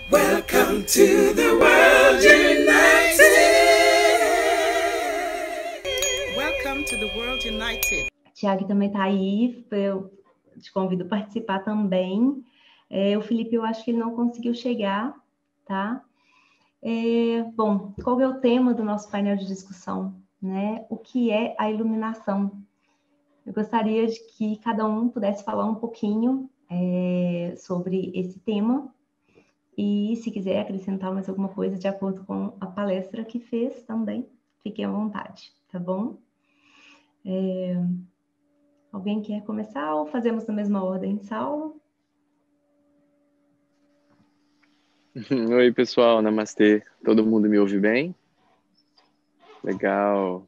Welcome to the World United. Welcome to the World United. Tiago também está aí, eu te convido a participar também. O Felipe, eu acho que ele não conseguiu chegar, tá? Bom, qual é o tema do nosso painel de discussão, né? O que é a iluminação? Eu gostaria de que cada um pudesse falar um pouquinho sobre esse tema e, se quiser acrescentar mais alguma coisa de acordo com a palestra que fez também, fiquem à vontade, tá bom? Alguém quer começar ou fazemos na mesma ordem? Saulo? Oi, pessoal, namastê. Todo mundo me ouve bem? Legal.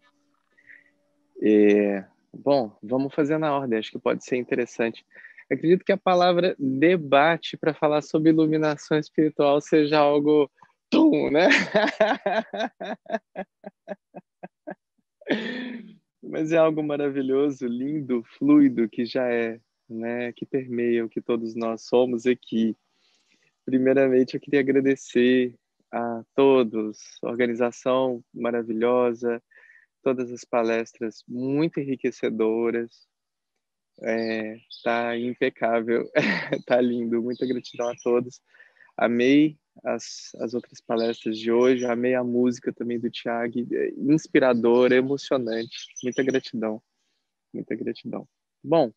Bom, vamos fazer na ordem, acho que pode ser interessante. Acredito que a palavra debate para falar sobre iluminação espiritual seja algo né? Mas é algo maravilhoso, lindo, fluido, que já é, né? Que permeia o que todos nós somos aqui. Primeiramente, eu queria agradecer a todos, a organização maravilhosa, todas as palestras muito enriquecedoras, tá impecável, tá lindo, muita gratidão a todos. Amei as outras palestras de hoje, amei a música também do Tiago, inspiradora, emocionante, muita gratidão, muita gratidão. Bom,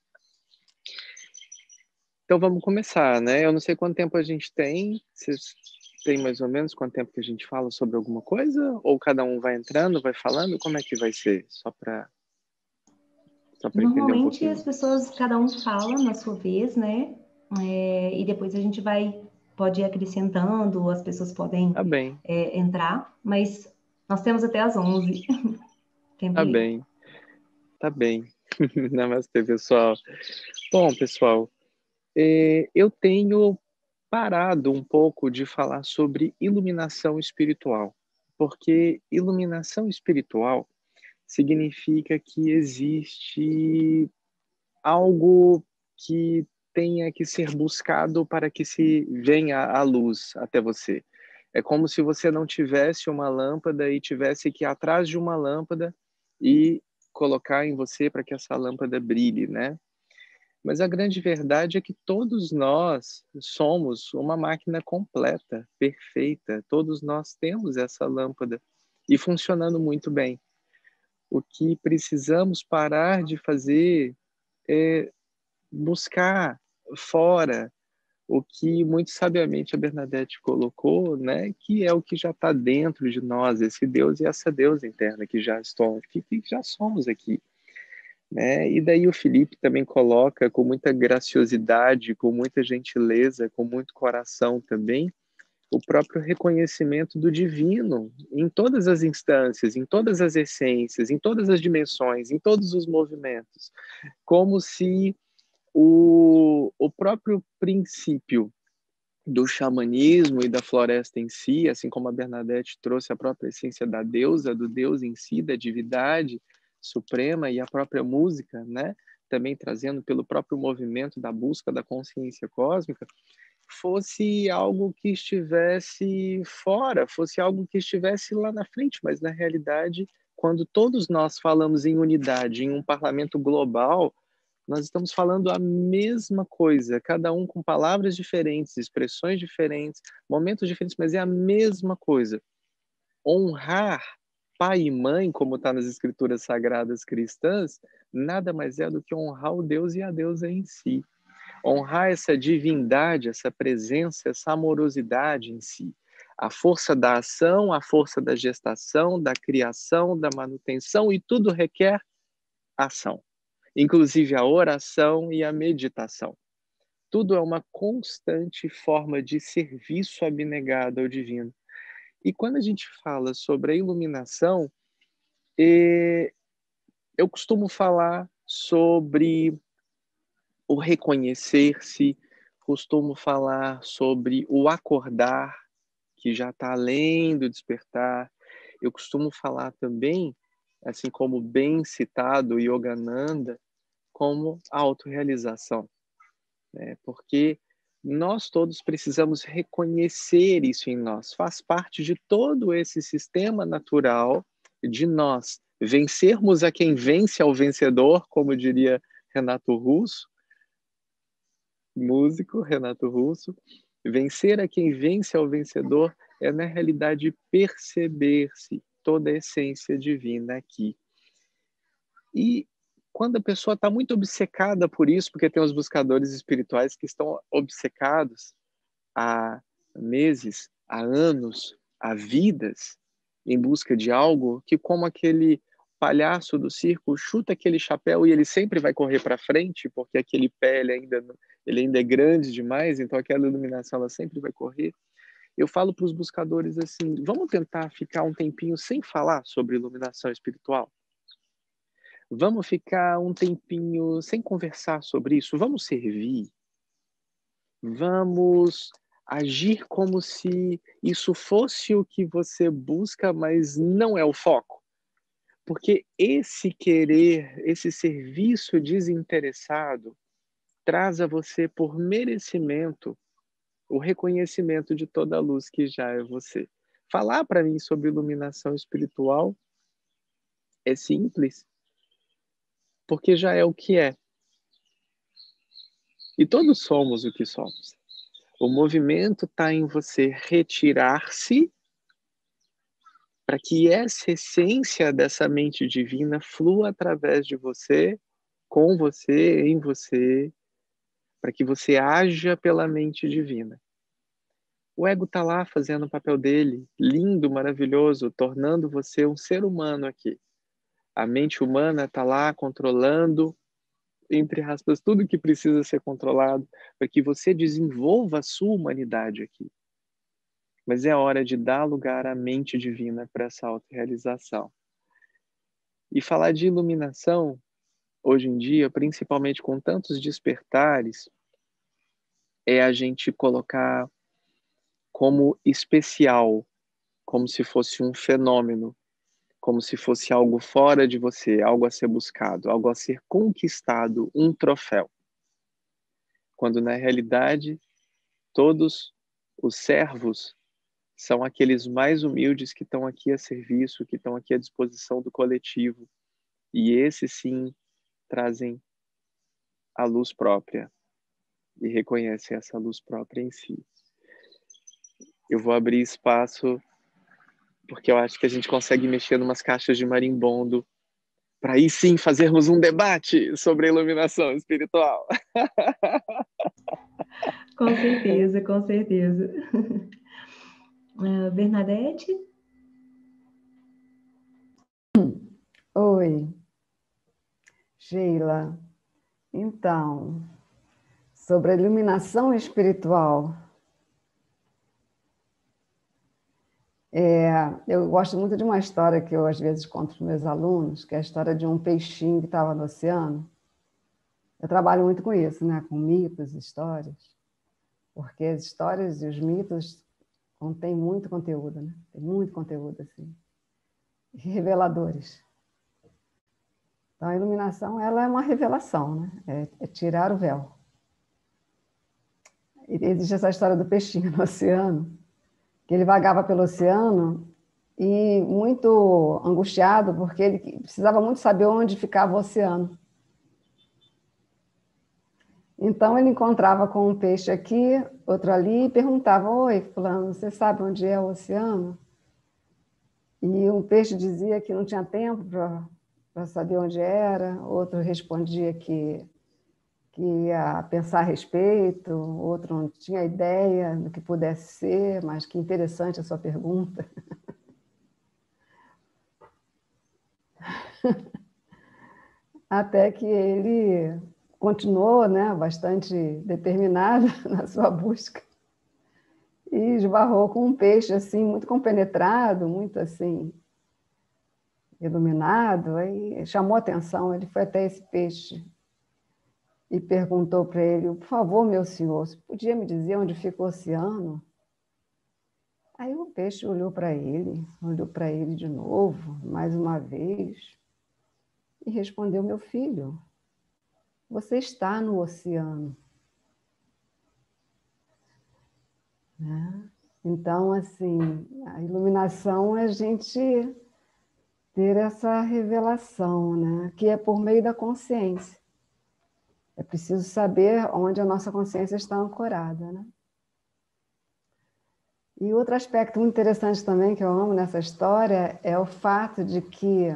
então vamos começar, né? Eu não sei quanto tempo a gente tem, vocês têm mais ou menos quanto tempo que a gente fala sobre alguma coisa? Ou cada um vai entrando, vai falando? Como é que vai ser? Só para entender um Normalmente pouquinho. as pessoas, cada um fala na sua vez, né? E depois a gente pode ir acrescentando, as pessoas podem Tá bem, entrar, mas nós temos até às 11. Tempo tá livre. bem, tá bem. Namastê, pessoal. Bom, pessoal, eu tenho parado um pouco de falar sobre iluminação espiritual, porque iluminação espiritual significa que existe algo que tenha que ser buscado para que se venha a luz até você. É como se você não tivesse uma lâmpada e tivesse que ir atrás de uma lâmpada e colocar em você para que essa lâmpada brilhe, né? Mas a grande verdade é que todos nós somos uma máquina completa, perfeita. Todos nós temos essa lâmpada e funcionando muito bem. O que precisamos parar de fazer é buscar fora o que muito sabiamente a Bernadette colocou, né, que é o que já está dentro de nós, esse Deus e essa deusa interna que já estão, que já somos aqui, né? E daí o Felipe também coloca com muita graciosidade, com muita gentileza, com muito coração também, o próprio reconhecimento do divino em todas as instâncias, em todas as essências, em todas as dimensões, em todos os movimentos, como se o próprio princípio do xamanismo e da floresta em si, assim como a Bernadette trouxe a própria essência da deusa, do Deus em si, da divindade suprema e a própria música, né? Também trazendo pelo próprio movimento da busca da consciência cósmica, fosse algo que estivesse fora, fosse algo que estivesse lá na frente, mas na realidade, quando todos nós falamos em unidade, em um parlamento global, nós estamos falando a mesma coisa, cada um com palavras diferentes, expressões diferentes, momentos diferentes, mas é a mesma coisa. Honrar pai e mãe, como está nas escrituras sagradas cristãs, nada mais é do que honrar o Deus e a deusa em si. Honrar essa divindade, essa presença, essa amorosidade em si. A força da ação, a força da gestação, da criação, da manutenção, e tudo requer ação. Inclusive a oração e a meditação. Tudo é uma constante forma de serviço abnegado ao divino. E quando a gente fala sobre a iluminação, eu costumo falar sobre o reconhecer-se, costumo falar sobre o acordar, que já está além do despertar. Eu costumo falar também, assim como bem citado Yogananda, como autorrealização, né? Porque nós todos precisamos reconhecer isso em nós. Faz parte de todo esse sistema natural de nós vencermos a quem vence ao vencedor, como diria Renato Russo, músico Renato Russo. Vencer a quem vence ao vencedor é, na realidade, perceber-se toda a essência divina aqui. E quando a pessoa está muito obcecada por isso, porque tem os buscadores espirituais que estão obcecados há meses, há anos, há vidas, em busca de algo que, como aquele palhaço do circo, chuta aquele chapéu e ele sempre vai correr para frente, porque aquele pé ele ainda é grande demais, então aquela iluminação ela sempre vai correr. Eu falo para os buscadores assim, vamos tentar ficar um tempinho sem falar sobre iluminação espiritual? Vamos ficar um tempinho sem conversar sobre isso? Vamos servir? Vamos agir como se isso fosse o que você busca, mas não é o foco? Porque esse querer, esse serviço desinteressado, traz a você por merecimento o reconhecimento de toda a luz que já é você. Falar para mim sobre iluminação espiritual é simples, porque já é o que é. E todos somos o que somos. O movimento está em você retirar-se para que essa essência dessa mente divina flua através de você, com você, em você, para que você haja pela mente divina. O ego está lá fazendo o papel dele, lindo, maravilhoso, tornando você um ser humano aqui. A mente humana está lá controlando, entre aspas, tudo que precisa ser controlado para que você desenvolva a sua humanidade aqui. Mas é hora de dar lugar à mente divina para essa autorrealização. E falar de iluminação, hoje em dia, principalmente com tantos despertares, é a gente colocar como especial, como se fosse um fenômeno, como se fosse algo fora de você, algo a ser buscado, algo a ser conquistado, um troféu. Quando, na realidade, todos os servos são aqueles mais humildes que estão aqui a serviço, que estão aqui à disposição do coletivo. E esses, sim, trazem a luz própria e reconhecem essa luz própria em si. Eu vou abrir espaço porque eu acho que a gente consegue mexer numas caixas de marimbondo para aí sim fazermos um debate sobre a iluminação espiritual. Com certeza, com certeza. Bernadette? Oi, Sheila. Então, sobre a iluminação espiritual, eu gosto muito de uma história que eu às vezes conto para os meus alunos, que é a história de um peixinho que estava no oceano. Eu trabalho muito com isso, né? Com mitos, histórias, porque as histórias e os mitos contêm muito conteúdo, né? Tem muito conteúdo assim, reveladores. Então, a iluminação, ela é uma revelação, né? É tirar o véu. E existe essa história do peixinho no oceano, que ele vagava pelo oceano e muito angustiado, porque ele precisava muito saber onde ficava o oceano. Então, ele encontrava com um peixe aqui, outro ali, e perguntava: oi, fulano, você sabe onde é o oceano? E um peixe dizia que não tinha tempo para saber onde era, outro respondia que ia pensar a respeito, outro não tinha ideia do que pudesse ser, mas que interessante a sua pergunta. Até que ele continuou, né, bastante determinado na sua busca e esbarrou com um peixe assim muito compenetrado, muito assim iluminado, aí chamou a atenção, ele foi até esse peixe e perguntou para ele: por favor, meu senhor, você podia me dizer onde fica o oceano? Aí o peixe olhou para ele de novo, mais uma vez, e respondeu: meu filho, você está no oceano. Então, assim, a iluminação é a gente ter essa revelação, né? Que é por meio da consciência. É preciso saber onde a nossa consciência está ancorada, né? E outro aspecto muito interessante também que eu amo nessa história é o fato de que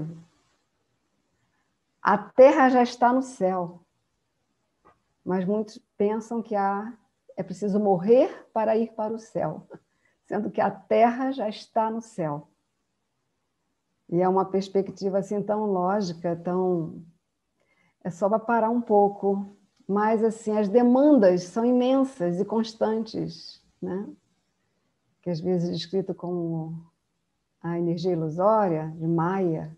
a Terra já está no céu, mas muitos pensam que é preciso morrer para ir para o céu, sendo que a Terra já está no céu. E é uma perspectiva assim tão lógica, tão... É só para parar um pouco, mas assim, as demandas são imensas e constantes, né? Que às vezes é descrito como a energia ilusória de Maia.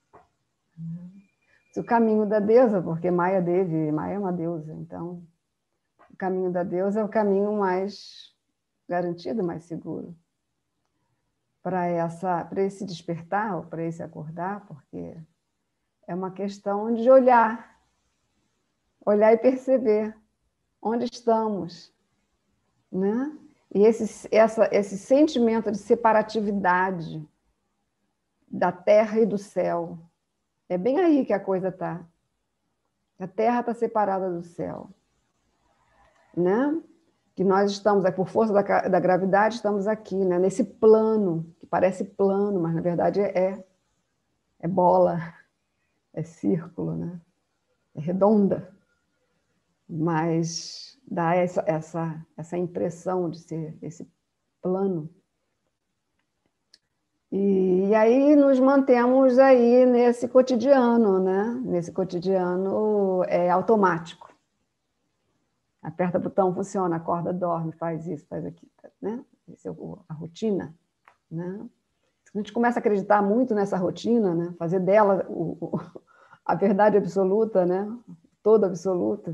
O caminho da deusa, porque Maia é uma deusa, então o caminho da deusa é o caminho mais garantido, mais seguro para esse despertar, ou para esse acordar, porque é uma questão de olhar e perceber onde estamos, né? E esse sentimento de separatividade da terra e do céu, é bem aí que a coisa está. A terra está separada do céu, né? Que nós estamos, por força da gravidade, estamos aqui, né? Nesse plano, que parece plano, mas na verdade é bola, é círculo, né? É redonda. Mas dá essa impressão de ser esse plano. E aí nos mantemos aí nesse cotidiano, né? Nesse cotidiano automático. Aperta o botão, funciona, acorda, dorme, faz isso, faz aquilo, né? Essa é a rotina, né? A gente começa a acreditar muito nessa rotina, né? Fazer dela a verdade absoluta, né? Toda absoluta.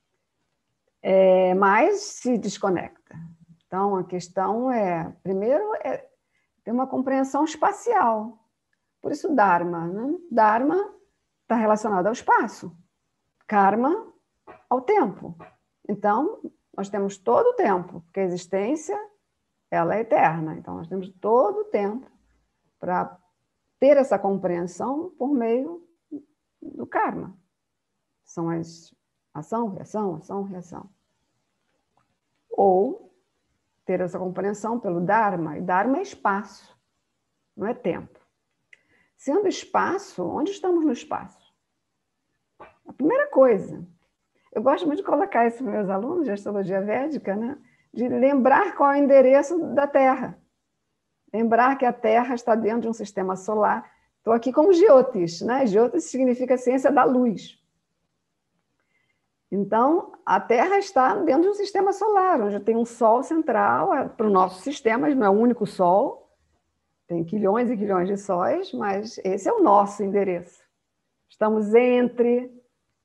Mas se desconecta. Então, a questão primeiro, ter uma compreensão espacial. Por isso, Dharma, né? Dharma está relacionado ao espaço. Karma, ao tempo. Então, nós temos todo o tempo, porque a existência ela é eterna. Então, nós temos todo o tempo para ter essa compreensão por meio do karma. São as ação, reação. Ou ter essa compreensão pelo Dharma. E Dharma é espaço, não é tempo. Sendo espaço, onde estamos no espaço? A primeira coisa... Eu gosto muito de colocar isso para meus alunos de astrologia védica, né? De lembrar qual é o endereço da Terra. Lembrar que a Terra está dentro de um sistema solar. Estou aqui como Jyotish, né? Jyotish significa ciência da luz. Então, a Terra está dentro de um sistema solar, onde tem um Sol central para o nosso sistema, não é o único Sol, tem quilhões e quilhões de sóis, mas esse é o nosso endereço. Estamos entre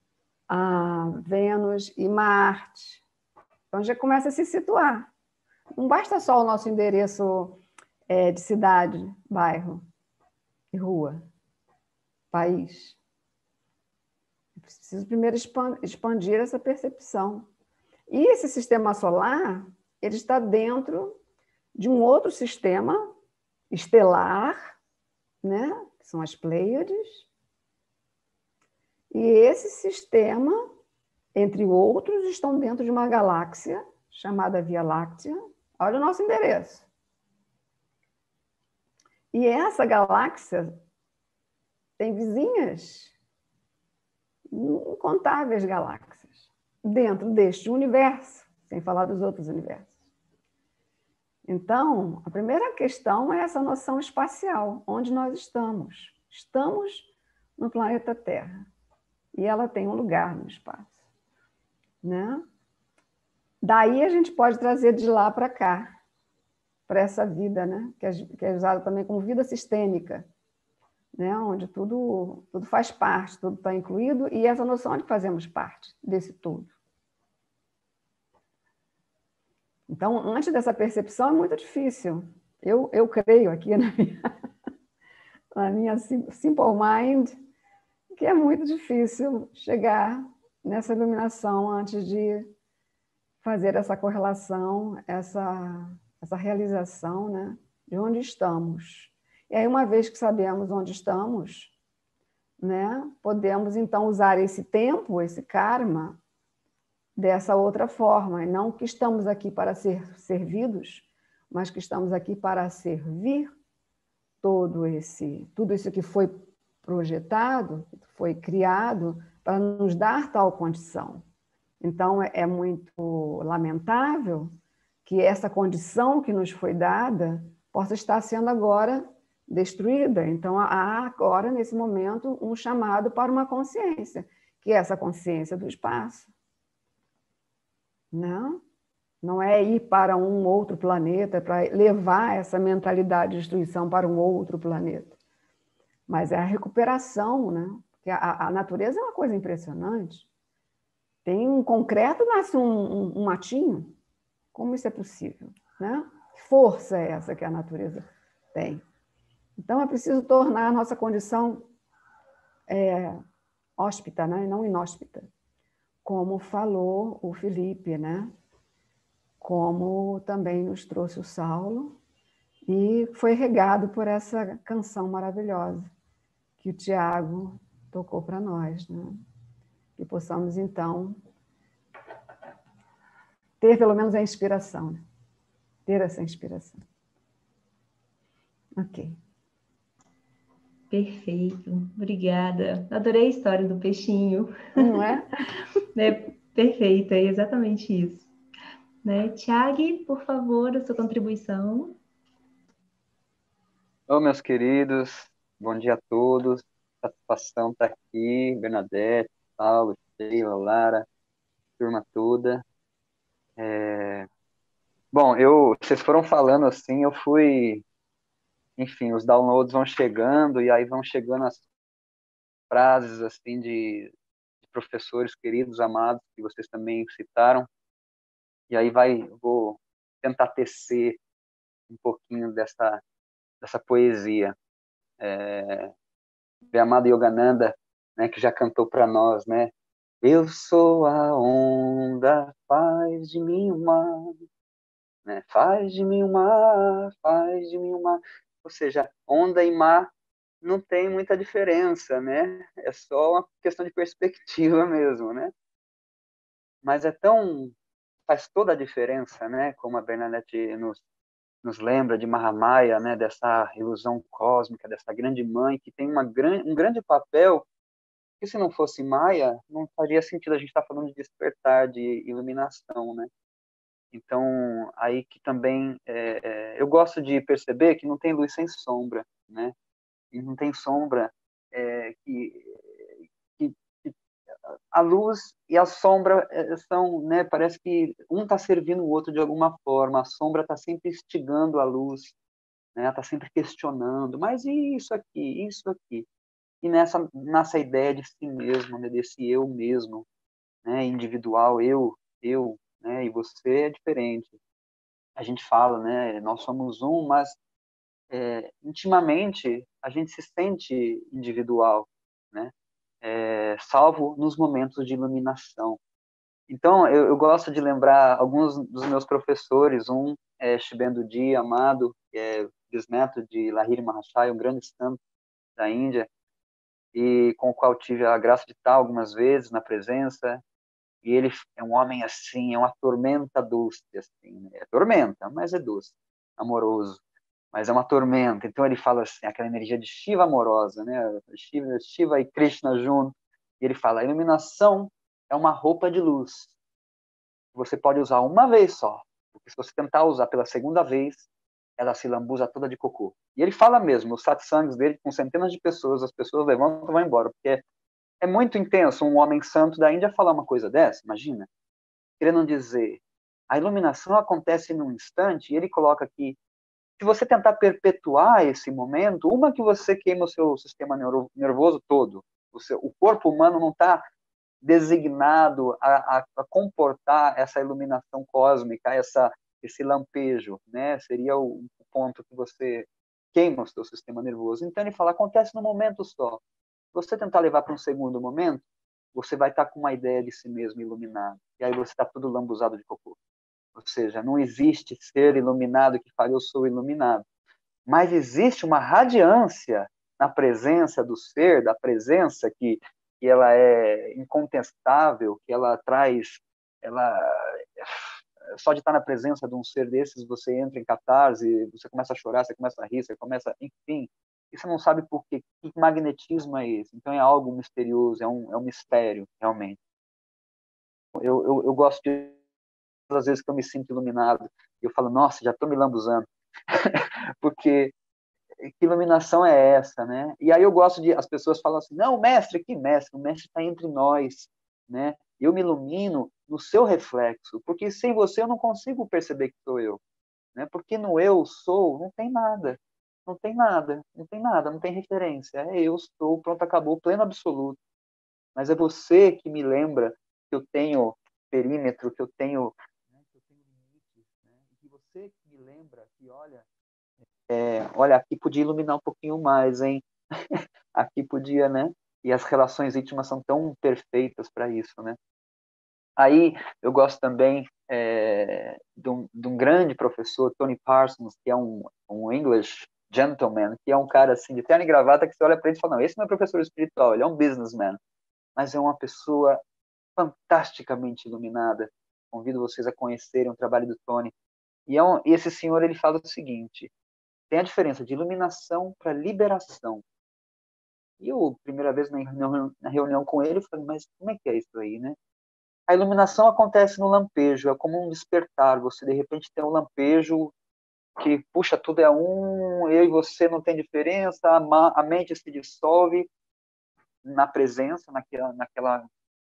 Vênus e Marte. Então já começa a se situar. Não basta só o nosso endereço de cidade, bairro e rua, país. É preciso primeiro expandir essa percepção. E esse sistema solar, ele está dentro de um outro sistema estelar, né? Que são as Pleiades. E esse sistema, entre outros, estão dentro de uma galáxia chamada Via Láctea. Olha o nosso endereço. E essa galáxia tem vizinhas, incontáveis galáxias, dentro deste universo, sem falar dos outros universos. Então, a primeira questão é essa noção espacial, onde nós estamos. Estamos no planeta Terra. E ela tem um lugar no espaço, né? Daí a gente pode trazer de lá para cá, para essa vida, né? Que é usada também como vida sistêmica, né? Onde tudo faz parte, tudo está incluído, e essa noção de que fazemos parte desse tudo. Então, antes dessa percepção é muito difícil. Eu creio aqui na minha Simple Mind, que é muito difícil chegar nessa iluminação antes de fazer essa correlação, essa essa realização, né, de onde estamos. E aí, uma vez que sabemos onde estamos, né, podemos, então, usar esse tempo, esse karma, dessa outra forma. E não que estamos aqui para ser servidos, mas que estamos aqui para servir tudo isso que foi projetado, foi criado, para nos dar tal condição. Então, é muito lamentável que essa condição que nos foi dada possa estar sendo agora destruída. Então, há agora, nesse momento, um chamado para uma consciência, que é essa consciência do espaço. Não é ir para um outro planeta, para levar essa mentalidade de destruição para um outro planeta. Mas é a recuperação, né? Porque a natureza é uma coisa impressionante. Tem um concreto, nasce um matinho. Como isso é possível? Né? Que força é essa que a natureza tem? Então, é preciso tornar a nossa condição hóspita, né? E não inóspita. Como falou o Felipe, né? Como também nos trouxe o Saulo, e foi regado por essa canção maravilhosa que o Tiago tocou para nós, né? Que possamos, então, ter pelo menos a inspiração, né? Ter essa inspiração. Ok. Perfeito, obrigada. Adorei a história do peixinho. Não é? Perfeito, é exatamente isso. Né? Tiago, por favor, a sua contribuição. Ô, meus queridos, bom dia a todos. Satisfação estar aqui, Bernadette, Paulo, Sheila, Lara, turma toda. Bom, vocês foram falando assim, eu fui, enfim, os downloads vão chegando e aí vão chegando as frases assim de professores queridos, amados, que vocês também citaram. E aí vou tentar tecer um pouquinho dessa poesia. O amado Yogananda, né, que já cantou para nós, né? Eu sou a onda, faz de mim o mar, né? Faz de mim o mar, faz de mim o mar. Ou seja, onda e mar não tem muita diferença, né? É só uma questão de perspectiva mesmo, né? Mas faz toda a diferença, né? Como a Bernadette nos lembra de Mahamaya, né? Dessa ilusão cósmica, dessa grande mãe que tem um grande papel. Que se não fosse Maia, não faria sentido a gente estar falando de despertar, de iluminação, né? Então, aí que também eu gosto de perceber que não tem luz sem sombra, né? E não tem sombra que a luz e a sombra são, né? Parece que um está servindo o outro de alguma forma. A sombra está sempre instigando a luz, né? Está sempre questionando. Mas e isso aqui? Isso aqui? E nessa ideia de si mesmo, né, desse eu mesmo, né, individual, eu, né, e você é diferente. A gente fala, né, nós somos um, mas intimamente a gente se sente individual, né, salvo nos momentos de iluminação. Então, eu gosto de lembrar alguns dos meus professores, um é Shibendo Ji Amado, que é bisneto de Lahiri Mahashaya, um grande santo da Índia, e com o qual tive a graça de estar algumas vezes na presença, e ele é um homem assim, é uma tormenta doce, assim, né? É tormenta, mas é doce, amoroso, mas é uma tormenta. Então ele fala assim, aquela energia de Shiva amorosa, né? Shiva e Krishna junto, e ele fala, a iluminação é uma roupa de luz, você pode usar uma vez só, porque se você tentar usar pela segunda vez, ela se lambuza toda de cocô. E ele fala mesmo, os satsangs dele, com centenas de pessoas, as pessoas levantam e vão embora, porque é muito intenso um homem santo da Índia falar uma coisa dessa, imagina. Querendo dizer, a iluminação acontece num instante, e ele coloca aqui, se você tentar perpetuar esse momento, uma que você queima o seu sistema nervoso todo, o corpo humano não está designado a comportar essa iluminação cósmica, esse lampejo, né? Seria o ponto que você queima o seu sistema nervoso. Então ele fala, acontece no momento só. Se você tentar levar para um segundo momento, você vai estar com uma ideia de si mesmo iluminado. E aí você está tudo lambuzado de cocô. Ou seja, não existe ser iluminado que fale eu sou iluminado. Mas existe uma radiância na presença do ser, da presença que ela é incontestável, que ela traz, só de estar na presença de um ser desses, você entra em catarse, você começa a chorar, você começa a rir, você começa, enfim, e você não sabe por quê, que magnetismo é esse. Então é algo misterioso, é um mistério, realmente. Eu gosto de, às vezes que eu me sinto iluminado, eu falo, nossa, já estou me lambuzando, porque que iluminação é essa, né? E aí eu gosto de, as pessoas falam assim, não, mestre, que mestre? O mestre está entre nós, né? Eu me ilumino no seu reflexo, porque sem você eu não consigo perceber que sou eu, né? Porque no eu sou, não tem nada, não tem nada, não tem nada, não tem referência, é eu sou, pronto, acabou, pleno absoluto. Mas é você que me lembra que eu tenho perímetro, que eu tenho, né, que eu tenho limites, né? E que você me lembra que, olha, aqui podia iluminar um pouquinho mais, hein? Aqui podia, né? E as relações íntimas são tão perfeitas para isso, né? Aí eu gosto também de um grande professor, Tony Parsons, que é um English gentleman, que é um cara assim de terno e gravata que você olha para ele e fala, não, esse não é professor espiritual, ele é um businessman, mas é uma pessoa fantasticamente iluminada. Convido vocês a conhecerem o trabalho do Tony. E esse senhor, ele fala o seguinte, tem a diferença de iluminação para liberação. E eu, primeira vez na reunião com ele, falei, mas como é que é isso aí, né? A iluminação acontece no lampejo, é como um despertar. Você, de repente, tem um lampejo que, puxa, tudo é um, eu e você não tem diferença, a mente se dissolve na presença, naquela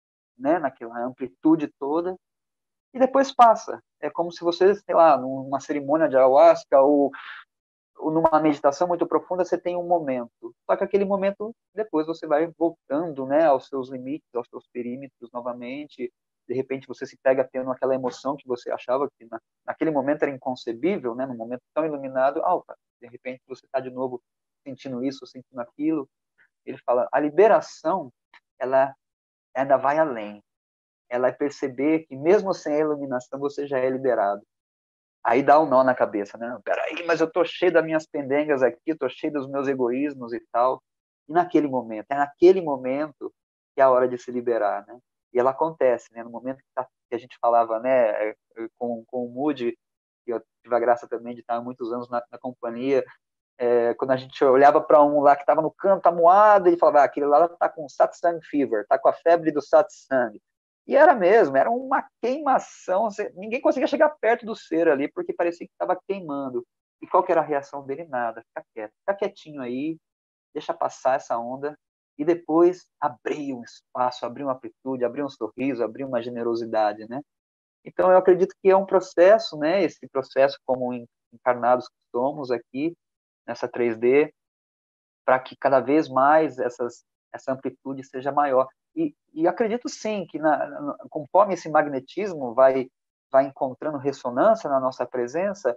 amplitude toda, e depois passa. É como se você, sei lá, numa cerimônia de ayahuasca ou numa meditação muito profunda, você tem um momento. Só que aquele momento, depois você vai voltando, né, aos seus limites, aos seus perímetros novamente. De repente você se pega tendo aquela emoção que você achava que naquele momento era inconcebível, né, num momento tão iluminado. De repente você está de novo sentindo isso, sentindo aquilo. Ele fala, a liberação, ela ainda vai além. Ela é perceber que mesmo sem a iluminação você já é liberado. Aí dá um nó na cabeça, né? Peraí, mas eu tô cheio das minhas pendengas aqui, tô cheio dos meus egoísmos e tal. E naquele momento, é naquele momento que é a hora de se liberar, né? E ela acontece, né? No momento que a gente falava, né, com o Moody, que eu tive a graça também de estar há muitos anos na companhia, quando a gente olhava para um lá que estava no canto amuado, ele falava, aquele lá está com satsang fever, está com a febre do satsang. E era mesmo, era uma queimação, ninguém conseguia chegar perto do ser ali, porque parecia que estava queimando. E qual que era a reação dele? Nada, fica quieto, fica quietinho aí, deixa passar essa onda, e depois abrir um espaço, abrir uma amplitude, abrir um sorriso, abrir uma generosidade, né? Então eu acredito que é um processo, né? Esse processo como encarnados que somos aqui, nessa 3D, para que cada vez mais essa amplitude seja maior. E acredito sim que conforme esse magnetismo vai encontrando ressonância na nossa presença,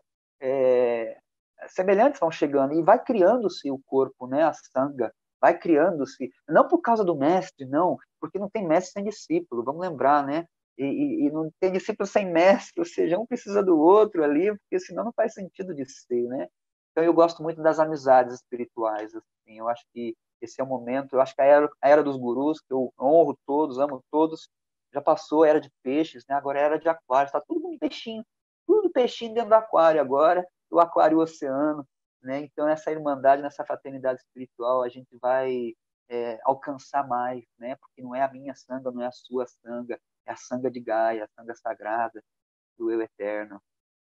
semelhantes vão chegando e vai criando-se o corpo, né, a sanga, vai criando-se, não por causa do mestre, não, porque não tem mestre sem discípulo, vamos lembrar, né? E não tem discípulo sem mestre, ou seja, um precisa do outro ali, porque senão não faz sentido de ser, né? Então eu gosto muito das amizades espirituais, assim, eu acho que esse é o momento, eu acho que a era dos gurus, que eu honro todos, amo todos, já passou a era de peixes, né? Agora é a era de aquário, está tudo tudo peixinho dentro do aquário agora, o aquário e o oceano, né? Então nessa irmandade, nessa fraternidade espiritual, a gente vai alcançar mais, né? Porque não é a minha sanga, não é a sua sanga, é a sanga de Gaia, a sanga sagrada do eu eterno.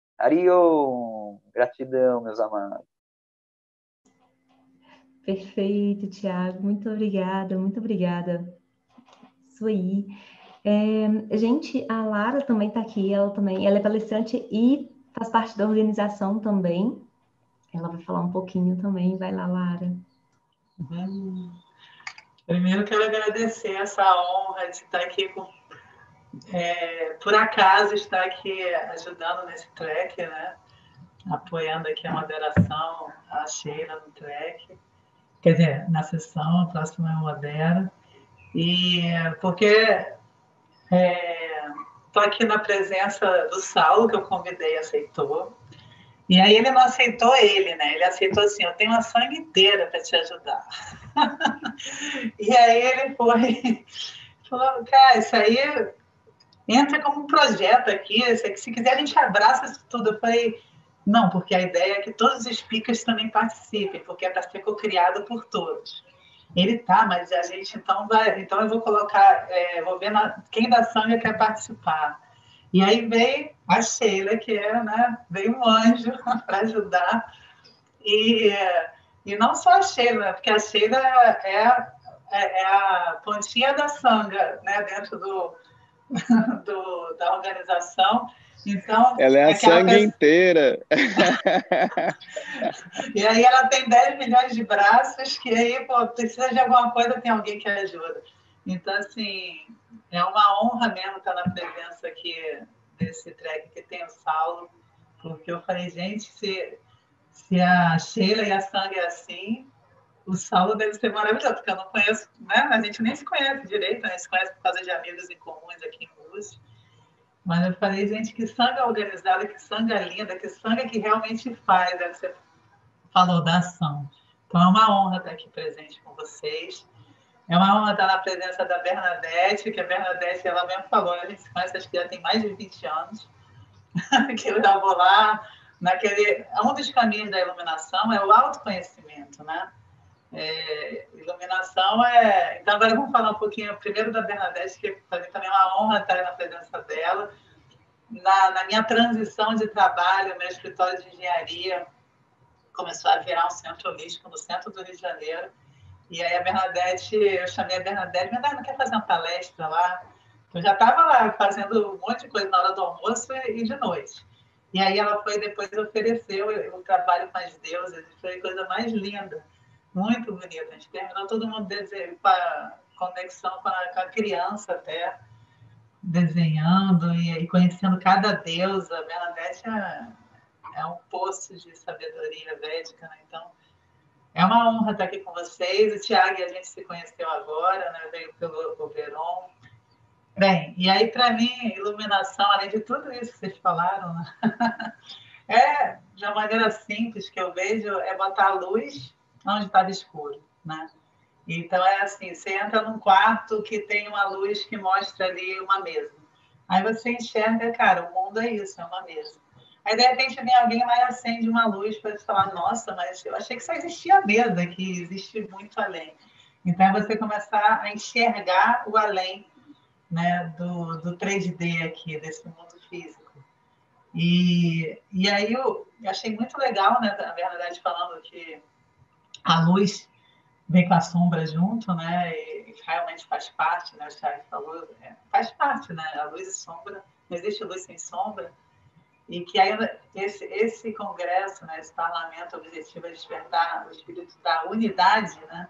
Arion, gratidão, meus amados. Perfeito, Tiago. Muito obrigada, muito obrigada. Isso aí. Gente, a Lara também está aqui, ela é palestrante e faz parte da organização também. Ela vai falar um pouquinho também. Vai lá, Lara. Primeiro, quero agradecer essa honra de estar aqui por acaso, estar aqui ajudando nesse track, né? Apoiando aqui a moderação, a Sheila no track. Quer dizer, na sessão, a próxima eu modero. E porque estou aqui na presença do Saulo, que eu convidei e aceitou. E aí ele não aceitou ele, né? Ele aceitou assim, eu tenho uma sangue inteira para te ajudar. E aí ele foi, falou, cara, isso aí entra como um projeto aqui, se quiser a gente abraça isso tudo. Eu falei, não, porque a ideia é que todos os speakers também participem, porque é para ser co-criado por todos. Ele tá, mas a gente então vai, então eu vou colocar, vou ver quem da Sangha quer participar. E aí veio a Sheila, que é, né, veio um anjo para ajudar. E não só a Sheila, porque a Sheila é a pontinha da Sangha, né, dentro da organização. Então, ela é a sangue inteira. E aí ela tem 10 milhões de braços, que aí, pô, precisa de alguma coisa, tem alguém que ajuda. Então, assim, é uma honra mesmo estar na presença aqui desse track que tem o Saulo, porque eu falei, gente, se a Sheila e a Sangha é assim, o Saulo deve ser maravilhoso, porque eu não conheço, né? A gente nem se conhece direito, a gente se conhece por causa de amigos em comuns aqui em Luz. Mas eu falei, gente, que Sangha organizada, que Sangha linda, que Sangha que realmente faz, né? Você falou da ação. Então é uma honra estar aqui presente com vocês. É uma honra estar na presença da Bernadette, que a Bernadette, ela mesmo falou, a gente se conhece, acho que já tem mais de 20 anos, que eu já vou lá, um dos caminhos da iluminação é o autoconhecimento, né? Iluminação Então, agora vamos falar um pouquinho primeiro da Bernadette, que para mim também é uma honra estar na presença dela. Na minha transição de trabalho, meu escritório de engenharia começou a virar um centro holístico no centro do Rio de Janeiro. E aí eu chamei a Bernadette, não quer fazer uma palestra lá? Eu já estava lá fazendo um monte de coisa na hora do almoço e de noite. E aí ela foi depois ofereceu o trabalho com as deusas, foi a coisa mais linda. Muito bonito. A gente terminou todo mundo com a conexão com a criança até, desenhando e conhecendo cada deusa. A Bernadette é um poço de sabedoria védica, né? Então, é uma honra estar aqui com vocês. O Tiago, a gente se conheceu agora, né? Veio pelo Verón. Bem, e aí, para mim, iluminação, além de tudo isso que vocês falaram, né? De uma maneira simples que eu vejo, é botar a luz onde estava escuro, né? Então, é assim, você entra num quarto que tem uma luz que mostra ali uma mesa. Aí você enxerga, cara, o mundo é isso, é uma mesa. Aí, de repente, vem alguém lá e acende uma luz para você falar, nossa, mas eu achei que só existia mesa, que existe muito além. Então, é você começar a enxergar o além, né, do 3D aqui, desse mundo físico. E aí eu achei muito legal, né, na verdade, falando que a luz vem com a sombra junto, né, e realmente faz parte, né, o Thiago falou, faz parte, né, a luz e sombra, não existe luz sem sombra, e que aí esse congresso, né, esse parlamento, o objetivo é despertar o espírito da unidade, né,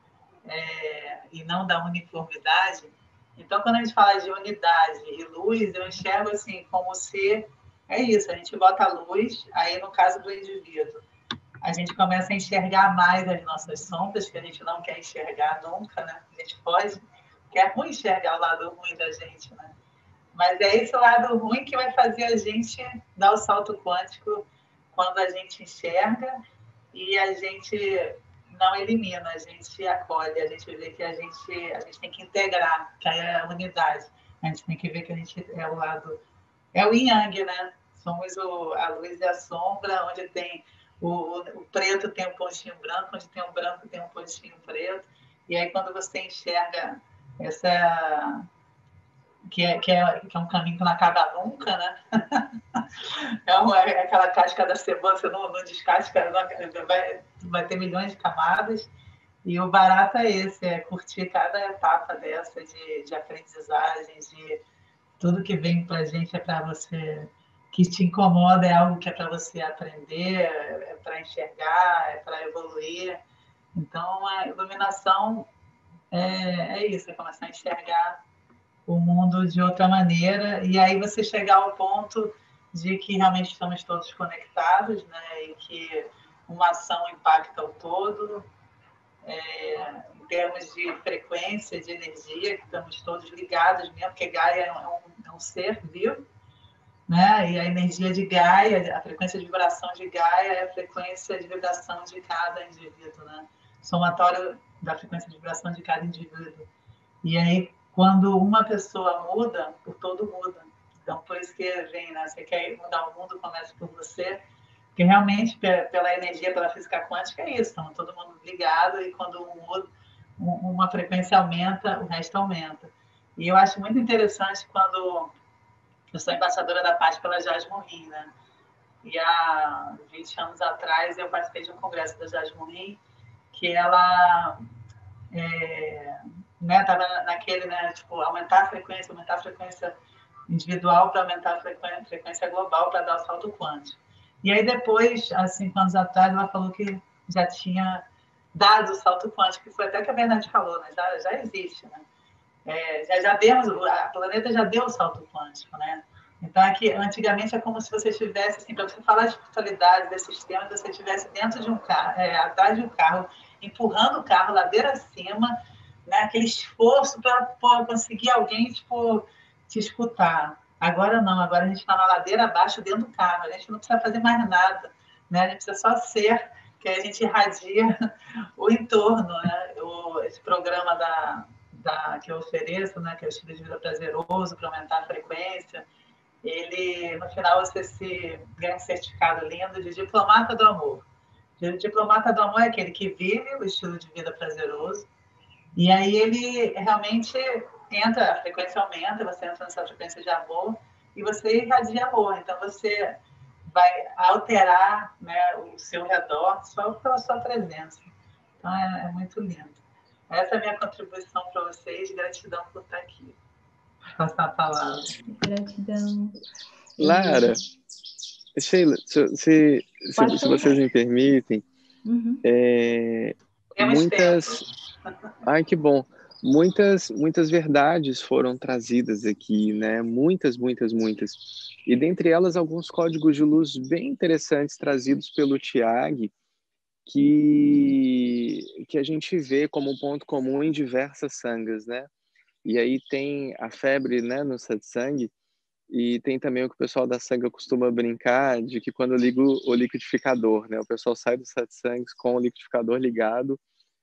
e não da uniformidade. Então, quando a gente fala de unidade e luz, eu enxergo assim, como se é isso, a gente bota a luz, aí no caso do indivíduo, a gente começa a enxergar mais as nossas sombras, que a gente não quer enxergar nunca, né? A gente pode, que é ruim enxergar o lado ruim da gente, né? Mas é esse lado ruim que vai fazer a gente dar o salto quântico quando a gente enxerga e a gente não elimina, a gente acolhe, a gente vê que a gente tem que integrar, que é a unidade. A gente tem que ver que a gente é o lado... É o yin-yang, né? Somos a luz e a sombra, onde tem o preto tem um pontinho branco, onde tem o branco tem um pontinho preto. E aí, quando você enxerga essa... Que é um caminho que não acaba nunca, né? É aquela casca da cebola, você não descasca, vai ter milhões de camadas. E o barato é esse, é curtir cada etapa dessa de aprendizagem, de tudo que vem para a gente é para você, que te incomoda é algo que é para você aprender, é para enxergar, é para evoluir. Então, a iluminação é isso, é começar a enxergar o mundo de outra maneira, e aí você chegar ao ponto de que realmente estamos todos conectados, né? E que uma ação impacta o todo. termos de frequência, de energia, que estamos todos ligados mesmo, porque Gaia é um ser vivo, né? E a energia de Gaia, a frequência de vibração de Gaia é a frequência de vibração de cada indivíduo, né? Somatório da frequência de vibração de cada indivíduo. E aí, quando uma pessoa muda, o todo muda. Então, por isso que vem, né? Você quer mudar o mundo, começa por você. Porque realmente, pela energia, pela física quântica, é isso. Estamos todo mundo ligado e quando uma frequência aumenta, o resto aumenta. E eu acho muito interessante quando eu sou embaixadora da paz pela Jasmine, né? E há 20 anos atrás eu participei de um congresso da Jasmine, que ela estava naquele, né, tipo, aumentar a frequência individual para aumentar a frequência global para dar o salto quântico. E aí depois, há 5 anos atrás, ela falou que já tinha dado o salto quântico, que foi até que a Bernadette falou, né? Já existe, né? Já demos, a planeta já deu o salto quântico, né? Então, aqui, antigamente é como se você estivesse, assim, para você falar de espiritualidade, desses temas, você estivesse dentro de um carro, atrás de um carro, empurrando o carro ladeira acima, né? Aquele esforço para conseguir alguém, tipo, te escutar. Agora não, agora a gente está na ladeira abaixo, dentro do carro, a gente não precisa fazer mais nada, né? A gente precisa só ser, que a gente irradia o entorno, né? Esse programa que eu ofereço, né? Que é o estilo de vida prazeroso, para aumentar a frequência, ele, no final, você ganha um certificado lindo de diplomata do amor. O diplomata do amor é aquele que vive o estilo de vida prazeroso, e aí ele realmente entra, a frequência aumenta, você entra nessa frequência de amor, e você irradia amor. Então, você vai alterar, né, o seu redor só pela sua presença. Então, é muito lindo. Essa é a minha contribuição para vocês. Gratidão por estar aqui. Passar a palavra. Gratidão. Lara, Sheila, se vocês me permitem, Uhum. muitas... Ai, que bom! Muitas verdades foram trazidas aqui, né? Muitas. E dentre elas, alguns códigos de luz bem interessantes trazidos pelo Tiag, que a gente vê como um ponto comum em diversas sangas, né? E aí tem a febre, né, no satsang, e tem também o que o pessoal da sanga costuma brincar, de que quando eu ligo o liquidificador, né? O pessoal sai do satsang com o liquidificador ligado,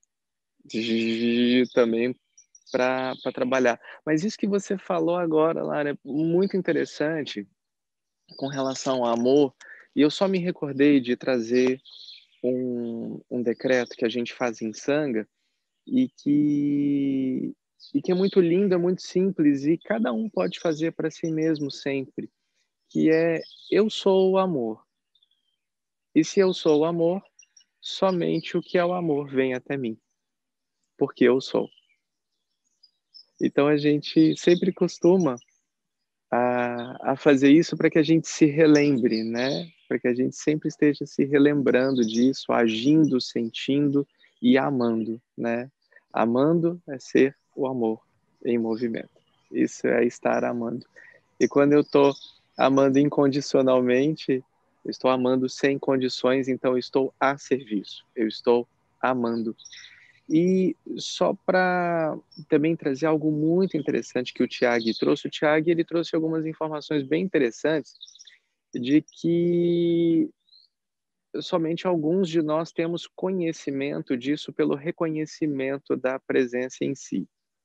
também para trabalhar. Mas isso que você falou agora, Lara, é muito interessante com relação ao amor, e eu só me recordei de trazer um decreto que a gente faz em sanga e que é muito lindo, é muito simples, e cada um pode fazer para si mesmo sempre, que é: eu sou o amor. E se eu sou o amor, somente o que é o amor vem até mim, porque eu sou. Então a gente sempre costuma a fazer isso para que a gente se relembre, né? Para que a gente sempre esteja se relembrando disso, agindo, sentindo e amando, né? Amando é ser o amor em movimento. Isso é estar amando. E quando eu estou amando incondicionalmente, eu estou amando sem condições, então eu estou a serviço. Eu estou amando. E só para também trazer algo muito interessante que o Tiag trouxe, ele trouxe algumas informações bem interessantes de que somente alguns de nós temos conhecimento disso pelo reconhecimento da presença em si.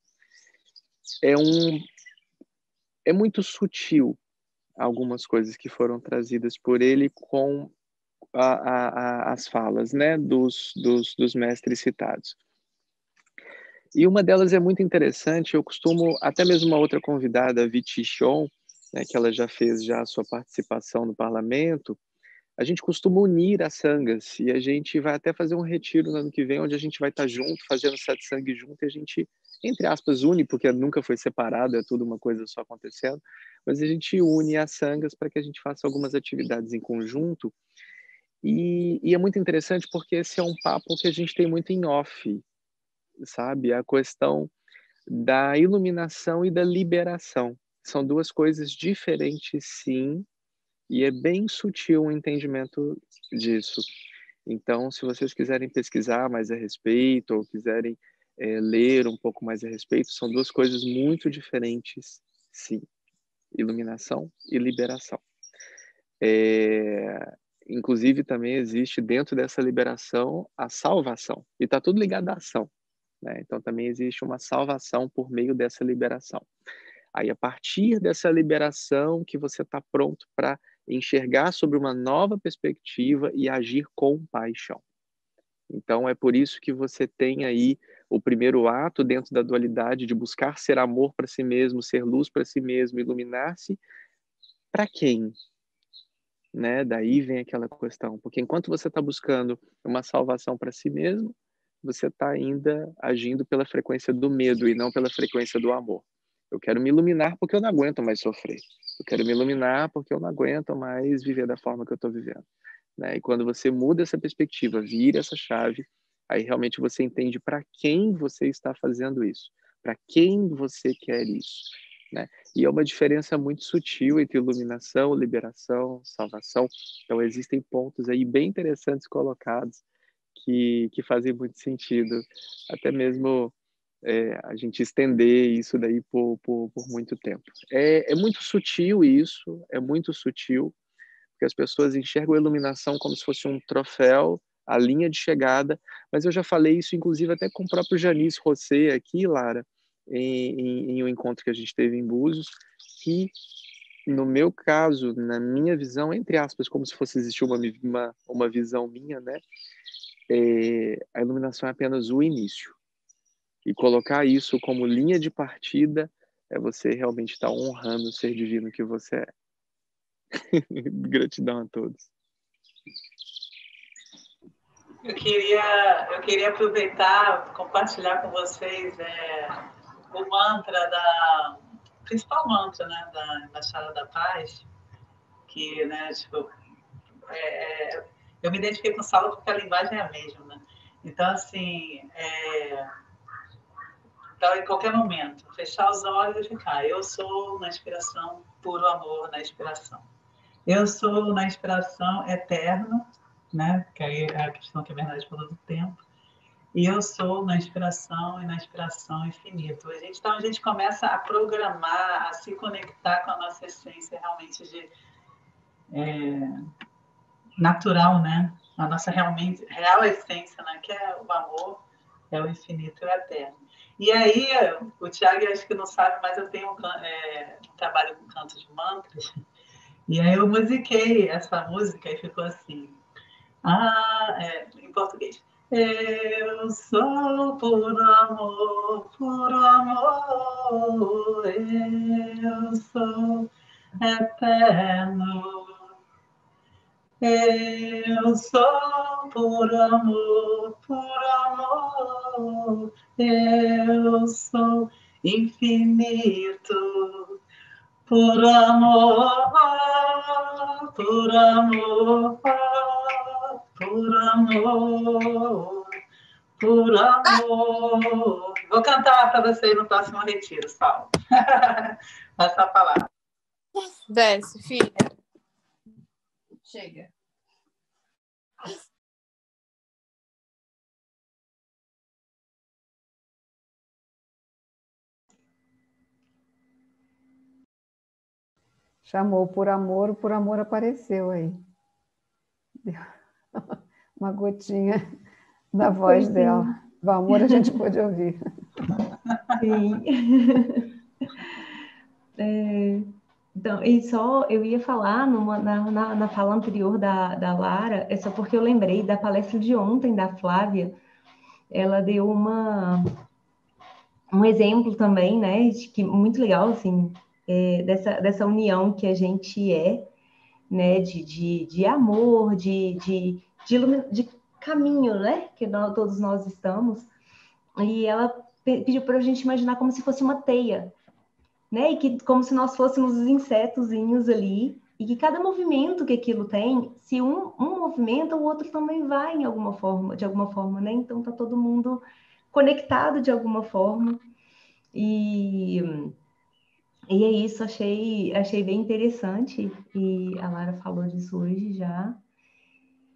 É muito sutil algumas coisas que foram trazidas por ele com as falas, né, dos mestres citados. E uma delas é muito interessante, eu costumo, até mesmo uma outra convidada, a Viti Chon, né, que ela já fez a sua participação no parlamento, a gente costuma unir as sangas, e a gente vai até fazer um retiro no ano que vem, onde a gente vai estar junto, fazendo satsang junto, e a gente, entre aspas, une, porque nunca foi separado, é tudo uma coisa só acontecendo, mas a gente une as sangas para que a gente faça algumas atividades em conjunto, e é muito interessante porque esse é um papo que a gente tem muito em off, sabe? A questão da iluminação e da liberação. São duas coisas diferentes, sim, e é bem sutil o entendimento disso. Então, se vocês quiserem pesquisar mais a respeito, ou quiserem ler um pouco mais a respeito, são duas coisas muito diferentes, sim. Iluminação e liberação. Inclusive, também existe dentro dessa liberação a salvação. E está tudo ligado à ação, né? Então, também existe uma salvação por meio dessa liberação. Aí, a partir dessa liberação que você está pronto para enxergar sobre uma nova perspectiva e agir com paixão. Então, é por isso que você tem aí o primeiro ato dentro da dualidade de buscar ser amor para si mesmo, ser luz para si mesmo, iluminar-se. Para quem? Né? Daí vem aquela questão. Porque enquanto você está buscando uma salvação para si mesmo, você está ainda agindo pela frequência do medo e não pela frequência do amor. Eu quero me iluminar porque eu não aguento mais sofrer. Eu quero me iluminar porque eu não aguento mais viver da forma que eu estou vivendo. Né? E quando você muda essa perspectiva, vira essa chave, aí realmente você entende para quem você está fazendo isso, para quem você quer isso. Né? E é uma diferença muito sutil entre iluminação, liberação, salvação. Então existem pontos aí bem interessantes colocados que fazem muito sentido, até mesmo a gente estender isso daí por muito tempo. É muito sutil isso, é muito sutil, porque as pessoas enxergam a iluminação como se fosse um troféu, a linha de chegada, mas eu já falei isso, inclusive, até com o próprio Janice Rosset aqui, Lara, em um encontro que a gente teve em Búzios, que, no meu caso, na minha visão, entre aspas, como se fosse existir uma visão minha, né? A iluminação é apenas o início. E colocar isso como linha de partida é você realmente estar honrando o ser divino que você é. Gratidão a todos. Eu queria aproveitar, compartilhar com vocês o mantra o principal mantra, né, da Embaixada da Paz, que, né, tipo, eu me identifiquei com o Saulo porque a linguagem é a mesma, né? Então, assim, então, em qualquer momento, fechar os olhos e ficar. Eu sou na inspiração, puro amor na inspiração. Eu sou na inspiração eterno, né? Que aí é a questão que é verdade por todo o tempo. E eu sou na inspiração e na inspiração infinito. Então, a gente começa a programar, a se conectar com a nossa essência realmente natural, né? A nossa real essência, né? Que é o amor, é o infinito e o eterno. E aí, o Tiago acho que não sabe, mas eu tenho um trabalho com canto de mantras. E aí eu musiquei essa música e ficou assim. Em português. Eu sou puro amor, eu sou eterno. Eu sou puro amor, eu sou infinito. Por amor, por amor, por amor, por amor. Vou cantar para vocês no próximo retiro, Saulo. Passa a palavra. Desce, filha. Chega. Chamou por amor, o por amor apareceu aí. Deu uma gotinha da voz dela. O amor a gente pôde ouvir. Sim. Então, e só eu ia falar na fala anterior da Lara, é só porque eu lembrei da palestra de ontem da Flávia. Ela deu um exemplo também, né, muito legal, assim, dessa união que a gente né, de amor, de caminho, né, que todos nós estamos. E ela pediu para a gente imaginar como se fosse uma teia, né, e que como se nós fôssemos os insetozinhos ali, e que cada movimento que aquilo tem, se um movimenta, o outro também vai de alguma forma, né? Então tá todo mundo conectado de alguma forma. E é isso, achei bem interessante, e a Lara falou disso hoje já.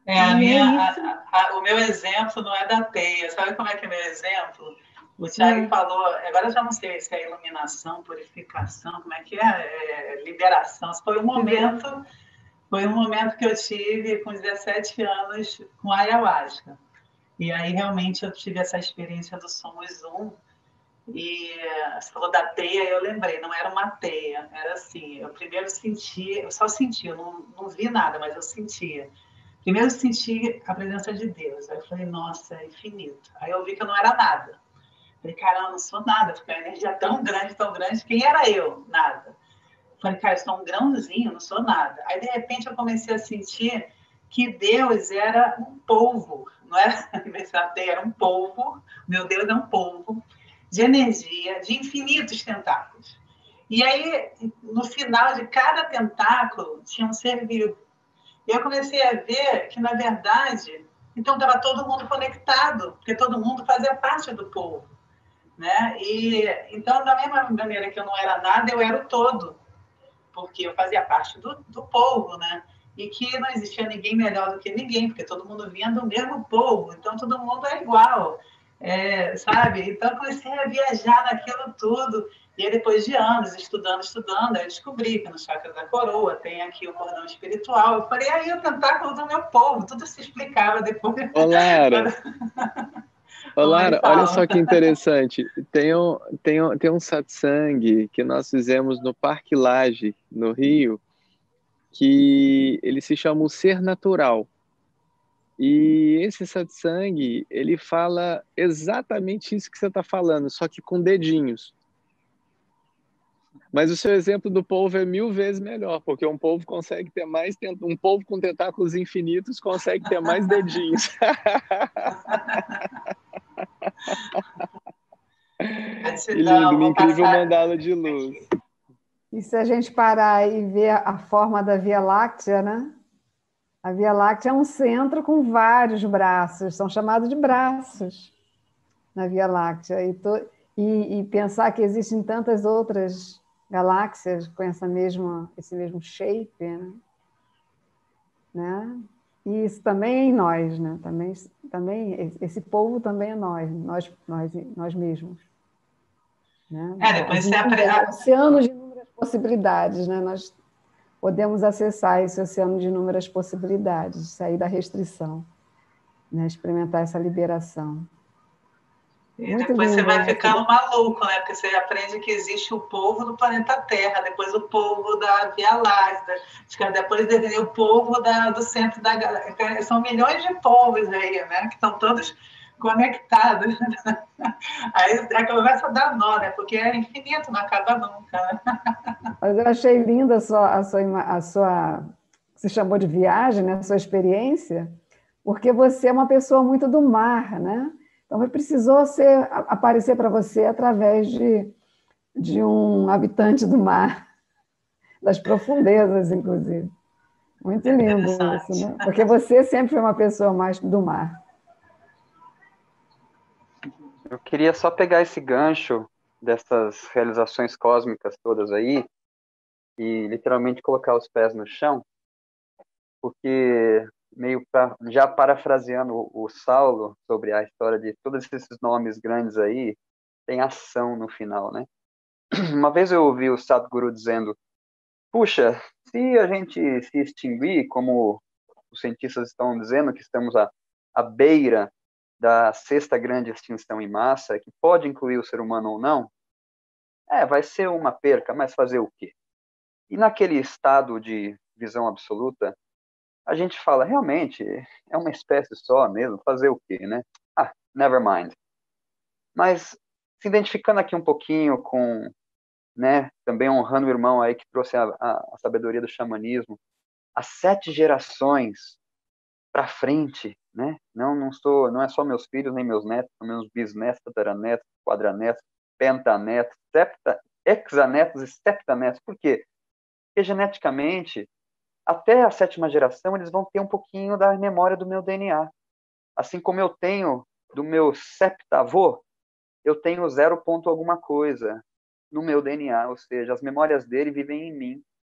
É, E é isso. o meu exemplo não é da teia. Sabe como é que é meu exemplo? O Thiago Ah, falou, agora eu já não sei se é iluminação, purificação, como é que é? É liberação. Foi um momento que eu tive com 17 anos com ayahuasca. E aí realmente eu tive essa experiência do Somos Um. E você falou da teia, eu lembrei, não era uma teia, era assim, eu primeiro senti, eu só senti, eu não vi nada, mas eu sentia. Primeiro eu senti a presença de Deus, aí eu falei, nossa, é infinito. Aí eu vi que eu não era nada. Falei, cara, eu não sou nada, porque a energia é tão grande, quem era eu? Nada. Falei, cara, eu sou um grãozinho, não sou nada. Aí, de repente, eu comecei a sentir que Deus era um polvo, não era? Era um polvo, meu Deus é um polvo, de energia, de infinitos tentáculos. E aí, no final de cada tentáculo, tinha um ser vivo. E eu comecei a ver que, na verdade, então estava todo mundo conectado, porque todo mundo fazia parte do povo. Né? E, então, da mesma maneira que eu não era nada, eu era o todo, porque eu fazia parte do povo, né? E que não existia ninguém melhor do que ninguém, porque todo mundo vinha do mesmo povo, então todo mundo é igual, sabe? Então eu comecei a viajar naquilo tudo, e aí depois de anos estudando, aí eu descobri que no chakra da coroa tem aqui o cordão espiritual. Eu falei, aí o tentáculo do meu povo, tudo se explicava depois. Ô, Lara, ô, Oi, Lara, olha só fala. que interessante. Tem um satsang que nós fizemos no Parque Lage, no Rio, que ele se chama o Ser Natural. E esse satsang, ele fala exatamente isso que você está falando, só que com dedinhos. Mas o seu exemplo do polvo é 1000 vezes melhor, porque um polvo consegue ter mais, um polvo com tentáculos infinitos consegue ter mais dedinhos. Que lindo, Gratidão, uma vou incrível passar. mandala de luz. E se a gente parar e ver a forma da Via Láctea, né? A Via Láctea é um centro com vários braços, são chamados de braços na Via Láctea. E pensar que existem tantas outras galáxias com esse mesmo shape, né? E isso também é em nós, né? Também esse povo também é nós mesmos. Né? Depois você aprende. Oceanos de inúmeras possibilidades, né? Nós podemos acessar esse oceano de inúmeras possibilidades, sair da restrição, né? Experimentar essa liberação. E Muito depois você lindo vai isso. ficando maluco, né? Porque você aprende que existe o povo do planeta Terra, depois o povo da Via Láctea, depois o povo do centro da galáxia. São milhões de povos aí, né? Que estão todos conectados. Aí a conversa dá nó, né? Porque é infinito, não acaba nunca, né? Mas eu achei linda a sua você chamou de viagem, né? A sua experiência, porque você é uma pessoa muito do mar, né? Então, precisou aparecer para você através de um habitante do mar, das profundezas, inclusive. Muito lindo isso, né? Porque você sempre foi uma pessoa mais do mar. Eu queria só pegar esse gancho dessas realizações cósmicas todas aí e literalmente colocar os pés no chão, porque já parafraseando o Saulo sobre a história de todos esses nomes grandes aí, tem ação no final, né? Uma vez eu ouvi o Sadhguru dizendo, puxa, se a gente se extinguir, como os cientistas estão dizendo, que estamos à beira da sexta grande extinção em massa, que pode incluir o ser humano ou não, vai ser uma perca, mas fazer o quê? E naquele estado de visão absoluta, a gente fala, realmente, é uma espécie só mesmo, fazer o quê, né? Never mind. Mas, se identificando aqui um pouquinho com, né, também honrando o irmão aí que trouxe a sabedoria do xamanismo, as 7 gerações para frente, né? Não é só meus filhos nem meus netos, são meus bisnetos, tataranetos, quadranetos, pentanetos, hexanetos e septanetos. Por quê? Porque geneticamente, até a 7ª geração, eles vão ter um pouquinho da memória do meu DNA. Assim como eu tenho do meu septavô, eu tenho 0 ponto alguma coisa no meu DNA, ou seja, as memórias dele vivem em mim.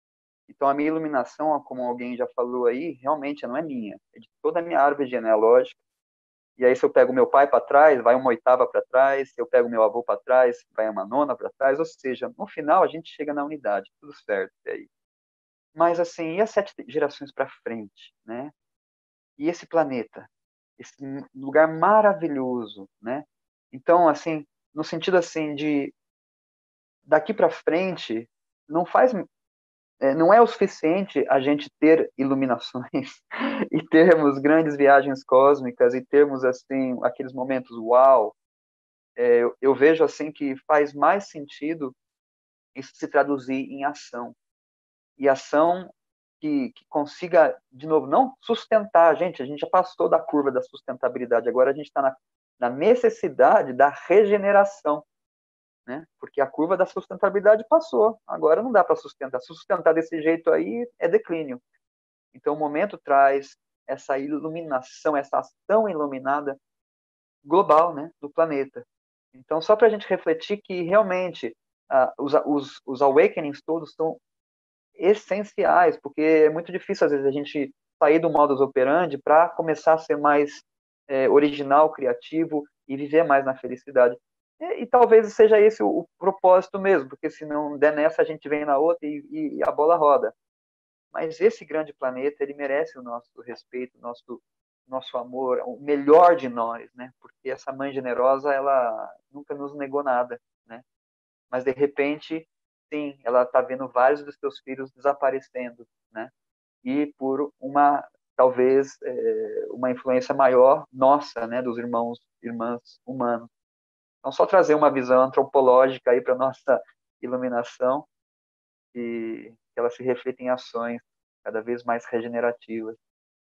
Então, a minha iluminação, como alguém já falou aí, realmente não é minha, é de toda a minha árvore genealógica. E aí, se eu pego meu pai para trás, vai uma oitava para trás, se eu pego meu avô para trás, vai uma nona para trás, ou seja, no final a gente chega na unidade, tudo certo aí. Mas, assim, e as 7 gerações para frente, né? E esse planeta, esse lugar maravilhoso, né? Então, assim, no sentido assim de daqui para frente, não faz, não é o suficiente a gente ter iluminações e termos grandes viagens cósmicas e termos assim aqueles momentos uau. Eu vejo assim que faz mais sentido isso se traduzir em ação. E ação que consiga, de novo, não sustentar a gente já passou da curva da sustentabilidade, agora a gente está na necessidade da regeneração, né? Porque a curva da sustentabilidade passou, agora não dá para sustentar desse jeito aí é declínio. Então o momento traz essa iluminação, essa ação iluminada global, né, do planeta. Então só para a gente refletir que realmente os awakenings todos são essenciais, porque é muito difícil às vezes a gente sair do modus operandi para começar a ser mais original, criativo e viver mais na felicidade. E talvez seja esse o propósito mesmo, porque se não der nessa a gente vem na outra e a bola roda. Mas esse grande planeta, ele merece o nosso respeito, o nosso amor, o melhor de nós, né? Porque essa mãe generosa, ela nunca nos negou nada, né? Mas de repente, sim, ela está vendo vários dos seus filhos desaparecendo, né? E por talvez uma influência maior nossa, né, dos irmãs humanos. Então, só trazer uma visão antropológica aí para nossa iluminação e que ela se reflita em ações cada vez mais regenerativas.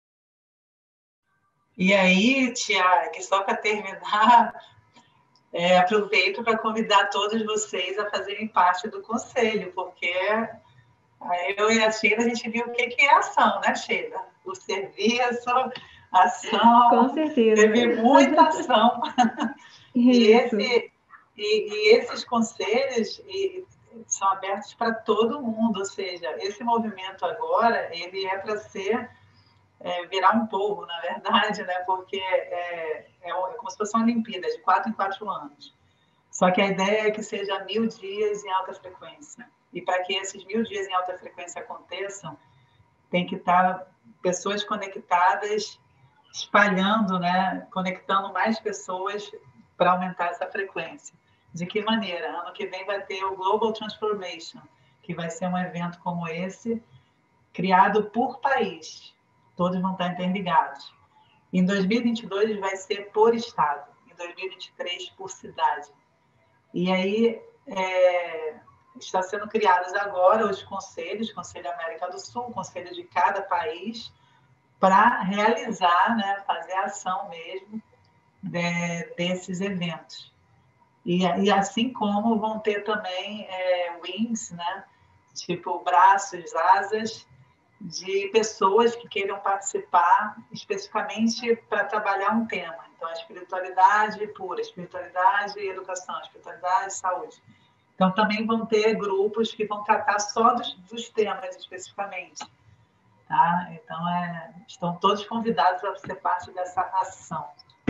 E aí, Tiago, só para terminar, aproveito para convidar todos vocês a fazerem parte do conselho, porque eu e a Sheila, a gente viu o que é ação, né, Sheila? O serviço, ação. Com certeza. Teve muita ação. Isso. E esses conselhos são abertos para todo mundo, ou seja, esse movimento agora, ele é para virar um povo, na verdade, né? Porque é como se fosse uma Olimpíada, de 4 em 4 anos. Só que a ideia é que seja 1000 dias em alta frequência. E para que esses 1000 dias em alta frequência aconteçam, tem que estar pessoas conectadas, espalhando, né? Conectando mais pessoas para aumentar essa frequência. De que maneira? Ano que vem vai ter o Global Transformation, que vai ser um evento como esse, criado por país. Todos vão estar interligados. Em 2022 vai ser por estado, em 2023 por cidade. E aí está sendo criados agora os conselhos, Conselho América do Sul, Conselho de cada país, para realizar, né, fazer a ação mesmo desses eventos. E assim como vão ter também wings, né, tipo braços, asas, de pessoas que queiram participar especificamente para trabalhar um tema. Então, a espiritualidade pura, espiritualidade e educação, espiritualidade e saúde. Então, também vão ter grupos que vão tratar só dos temas especificamente. Tá? Então, estão todos convidados a ser parte dessa ação.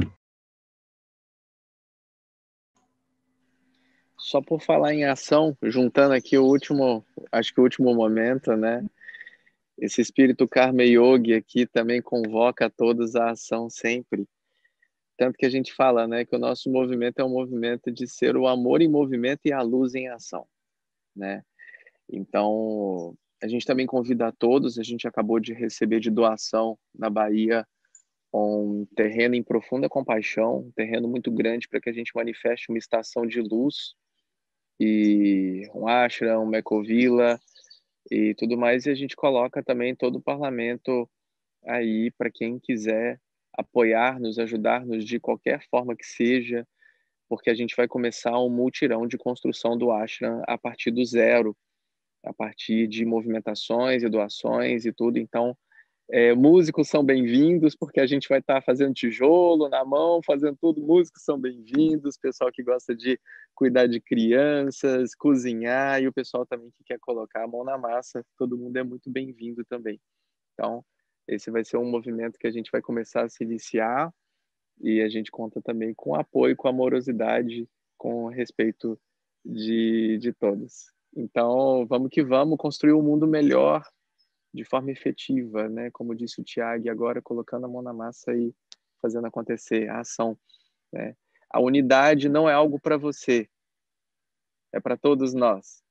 Só por falar em ação, juntando aqui acho que o último momento, né? Esse espírito Karma Yogi aqui também convoca a todos à ação sempre. Tanto que a gente fala, né, que o nosso movimento é um movimento de ser o amor em movimento e a luz em ação, né? Então, a gente também convida a todos, a gente acabou de receber de doação na Bahia um terreno em profunda compaixão, um terreno muito grande para que a gente manifeste uma estação de luz e um ashram, uma ecovila e tudo mais, e a gente coloca também todo o parlamento aí para quem quiser apoiar-nos, ajudar-nos de qualquer forma que seja, porque a gente vai começar um multirão de construção do ashram a partir do zero, a partir de movimentações e doações e tudo. Então, Músicos são bem-vindos, porque a gente vai estar fazendo tijolo na mão, fazendo tudo. Músicos são bem-vindos, pessoal que gosta de cuidar de crianças, cozinhar, e o pessoal também que quer colocar a mão na massa, todo mundo é muito bem-vindo também. Então, esse vai ser um movimento que a gente vai começar a se iniciar, e a gente conta também com apoio, com amorosidade, com respeito de todos. Então, vamos que vamos construir um mundo melhor, de forma efetiva, né? Como disse o Tiago, agora colocando a mão na massa e fazendo acontecer a ação, né? A unidade não é algo para você, é para todos nós.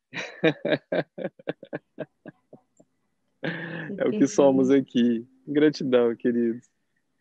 É o que somos aqui. Gratidão, queridos.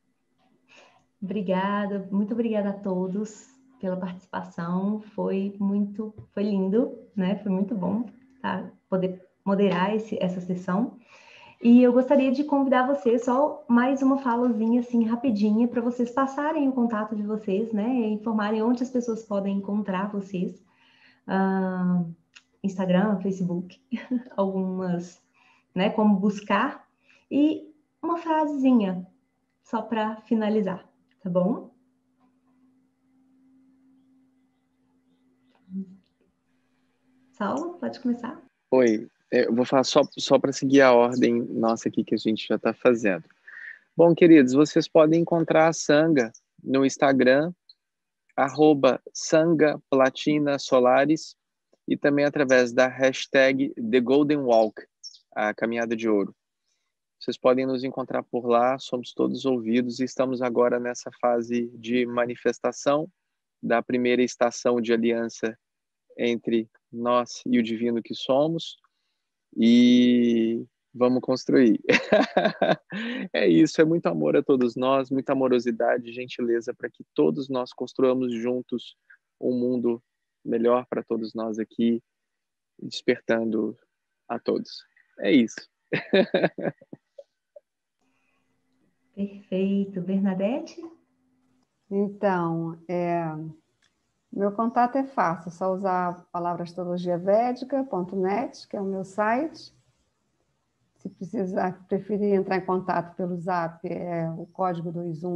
Obrigada, muito obrigada a todos pela participação. Foi lindo, né? Foi muito bom, tá? Poder moderar essa sessão. E eu gostaria de convidar vocês, só mais uma falazinha assim rapidinha, para vocês passarem o contato de vocês, né? E informarem onde as pessoas podem encontrar vocês. Instagram, Facebook, algumas, né? Como buscar. E uma frasezinha, só para finalizar, tá bom? Saulo, pode começar. Oi, eu vou falar só para seguir a ordem nossa aqui que a gente já está fazendo. Bom, queridos, vocês podem encontrar a Sangha no Instagram, @SanghaPlatinaSolares, e também através da hashtag #TheGoldenWalk, a caminhada de ouro. Vocês podem nos encontrar por lá, somos todos ouvidos e estamos agora nessa fase de manifestação da primeira estação de aliança entre nós e o divino que somos, e vamos construir. É isso, é muito amor a todos nós, muita amorosidade, gentileza, para que todos nós construamos juntos um mundo melhor para todos nós aqui, despertando a todos. É isso. Perfeito. Bernadette? Então, meu contato é fácil, é só usar a palavra astrologiavédica.net, que é o meu site. Se preferir entrar em contato pelo Zap, é o código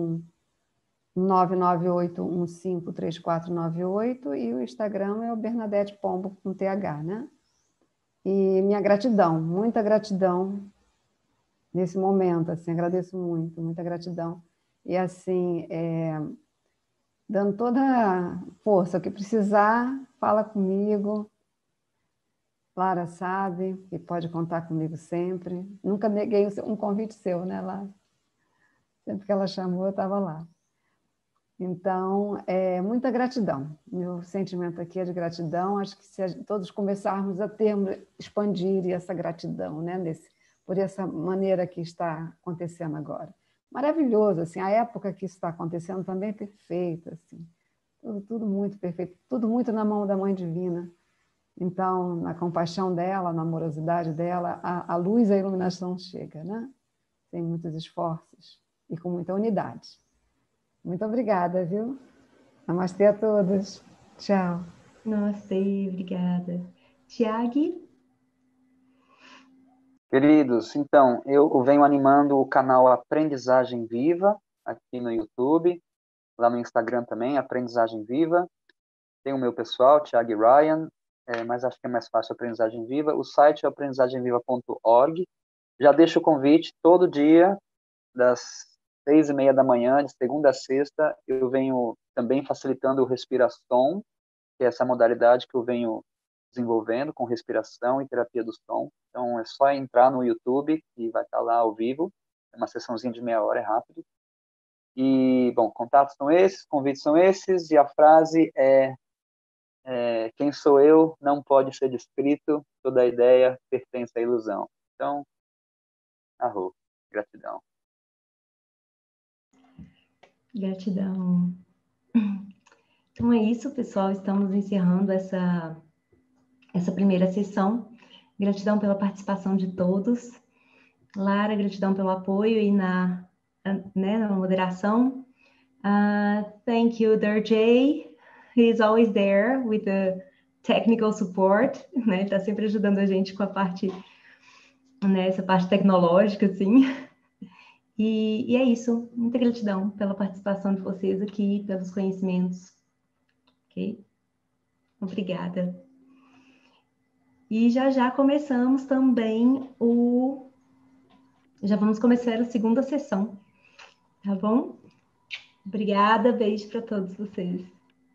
21998153498, e o Instagram é o Bernadette Pombo com TH, né? E minha gratidão, muita gratidão nesse momento, assim, agradeço muito, muita gratidão. E assim, dando toda a força, o que precisar, fala comigo. Lara sabe que pode contar comigo sempre. Nunca neguei um convite seu, né, Lara? Sempre que ela chamou, eu estava lá. Então, muita gratidão. Meu sentimento aqui é de gratidão. Acho que se todos começarmos a expandir essa gratidão, né, por essa maneira que está acontecendo agora. Maravilhoso, assim, a época que isso está acontecendo também é perfeita, assim. Tudo muito perfeito, tudo muito na mão da Mãe Divina. Então, na compaixão dela, na amorosidade dela, a luz, a iluminação chega, né? Sem muitos esforços e com muita unidade. Muito obrigada, viu? Namastê a todos. Tchau. Namastê, obrigada. Tiago? Queridos, então, eu venho animando o canal Aprendizagem Viva, aqui no YouTube, lá no Instagram também, Aprendizagem Viva. Tem o meu pessoal, Tiago Ryan, mas acho que é mais fácil Aprendizagem Viva. O site é aprendizagemviva.org. Já deixo o convite, todo dia, das 6h30 da manhã, de segunda a sexta, eu venho também facilitando o Respiração, que é essa modalidade que eu venho desenvolvendo com respiração e terapia do som. Então, é só entrar no YouTube, que vai estar lá ao vivo. É uma sessãozinha de meia hora, é rápido. E, bom, contatos são esses, convites são esses, e a frase é quem sou eu não pode ser descrito, toda ideia pertence à ilusão. Então, arro, gratidão. Gratidão. Então é isso, pessoal. Estamos encerrando essa primeira sessão. Gratidão pela participação de todos. Lara, gratidão pelo apoio e na moderação. Thank you, Darjay. He's always there with the technical support, né? Está sempre ajudando a gente com a parte, né, essa parte tecnológica, assim. E é isso. Muita gratidão pela participação de vocês aqui, pelos conhecimentos. Ok? Obrigada. E já começamos também Já vamos começar a segunda sessão. Tá bom? Obrigada, beijo para todos vocês.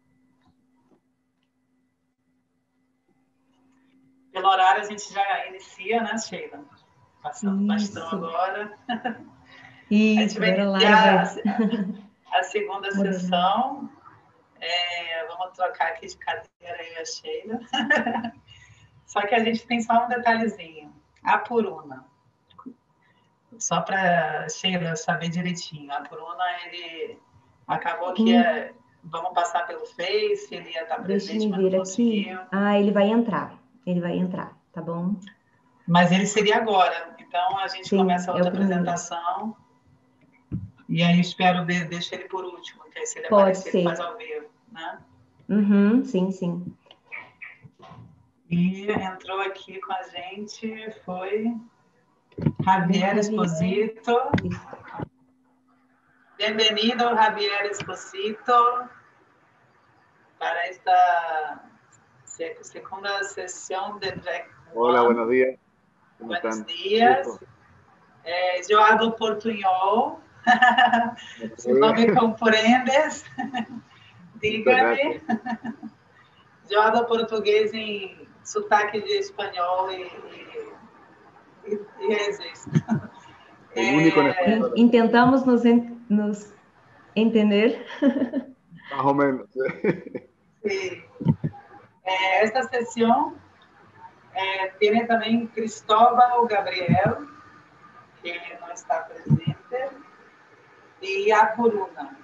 Pelo horário a gente já inicia, né, Sheila? Passando o bastão agora. Isso, a gente vai iniciar a segunda sessão. Vamos trocar aqui de cadeira aí a Sheila. Só que a gente tem só um detalhezinho. A Puruna. Só para Sheila saber direitinho. A Puruna, ele acabou que vamos passar pelo Face, ele ia estar presente, mas não conseguiu. Ele vai entrar. Ele vai entrar, tá bom? Mas ele seria agora. Então, a gente começa a outra apresentação. E aí, espero ver, deixa ele por último, que aí se ele aparecer, ele faz ao vivo, né? Sim. E entrou aqui com a gente, foi Javier Esposito. Bem-vindo, Javier Esposito, para esta segunda sessão de Track. Hola, buenos días. Buenos días. Eu hablo portunhol. Se não me compreendes, diga-me. Eu hablo português em sotaque de espanhol e existe. Intentamos nos entender. Mais ou menos. Sí. Esta sessão tem também Cristóbal Gabriel, que não está presente, e a Puruna.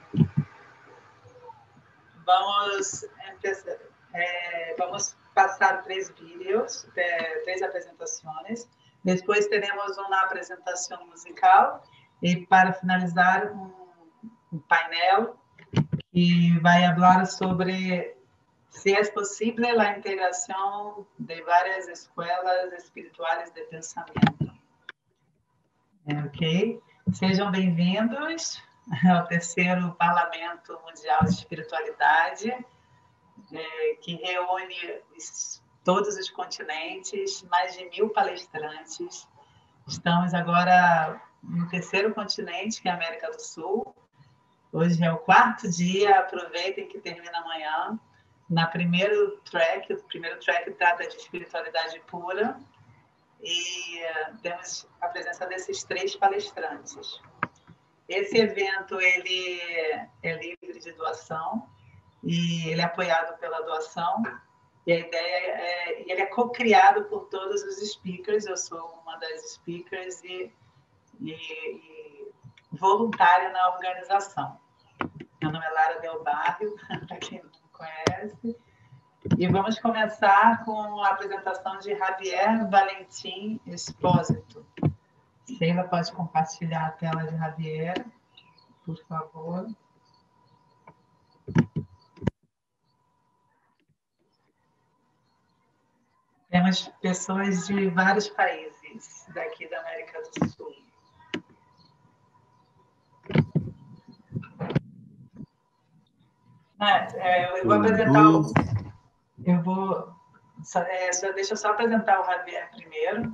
Vamos passar 3 vídeos, 3 apresentações. Depois teremos uma apresentação musical e, para finalizar, um painel que vai falar sobre se é possível a integração de várias escolas espirituais de pensamento. Ok? Sejam bem-vindos ao 3º Parlamento Mundial de Espiritualidade, que reúne todos os continentes, mais de 1000 palestrantes. Estamos agora no 3º continente, que é a América do Sul. Hoje é o 4º dia, aproveitem que termina amanhã. O primeiro track trata de espiritualidade pura e temos a presença desses 3 palestrantes. Esse evento ele é livre de doação e ele é apoiado pela doação. E a ideia ele é co-criado por todos os speakers. Eu sou uma das speakers e voluntária na organização. Meu nome é Lara Del Barrio, para quem não conhece. E vamos começar com a apresentação de Javier Valentim Espósito. Sheila, pode compartilhar a tela de Javier, por favor. Temos pessoas de vários países daqui da América do Sul. Eu vou apresentar deixa eu só apresentar o Javier primeiro.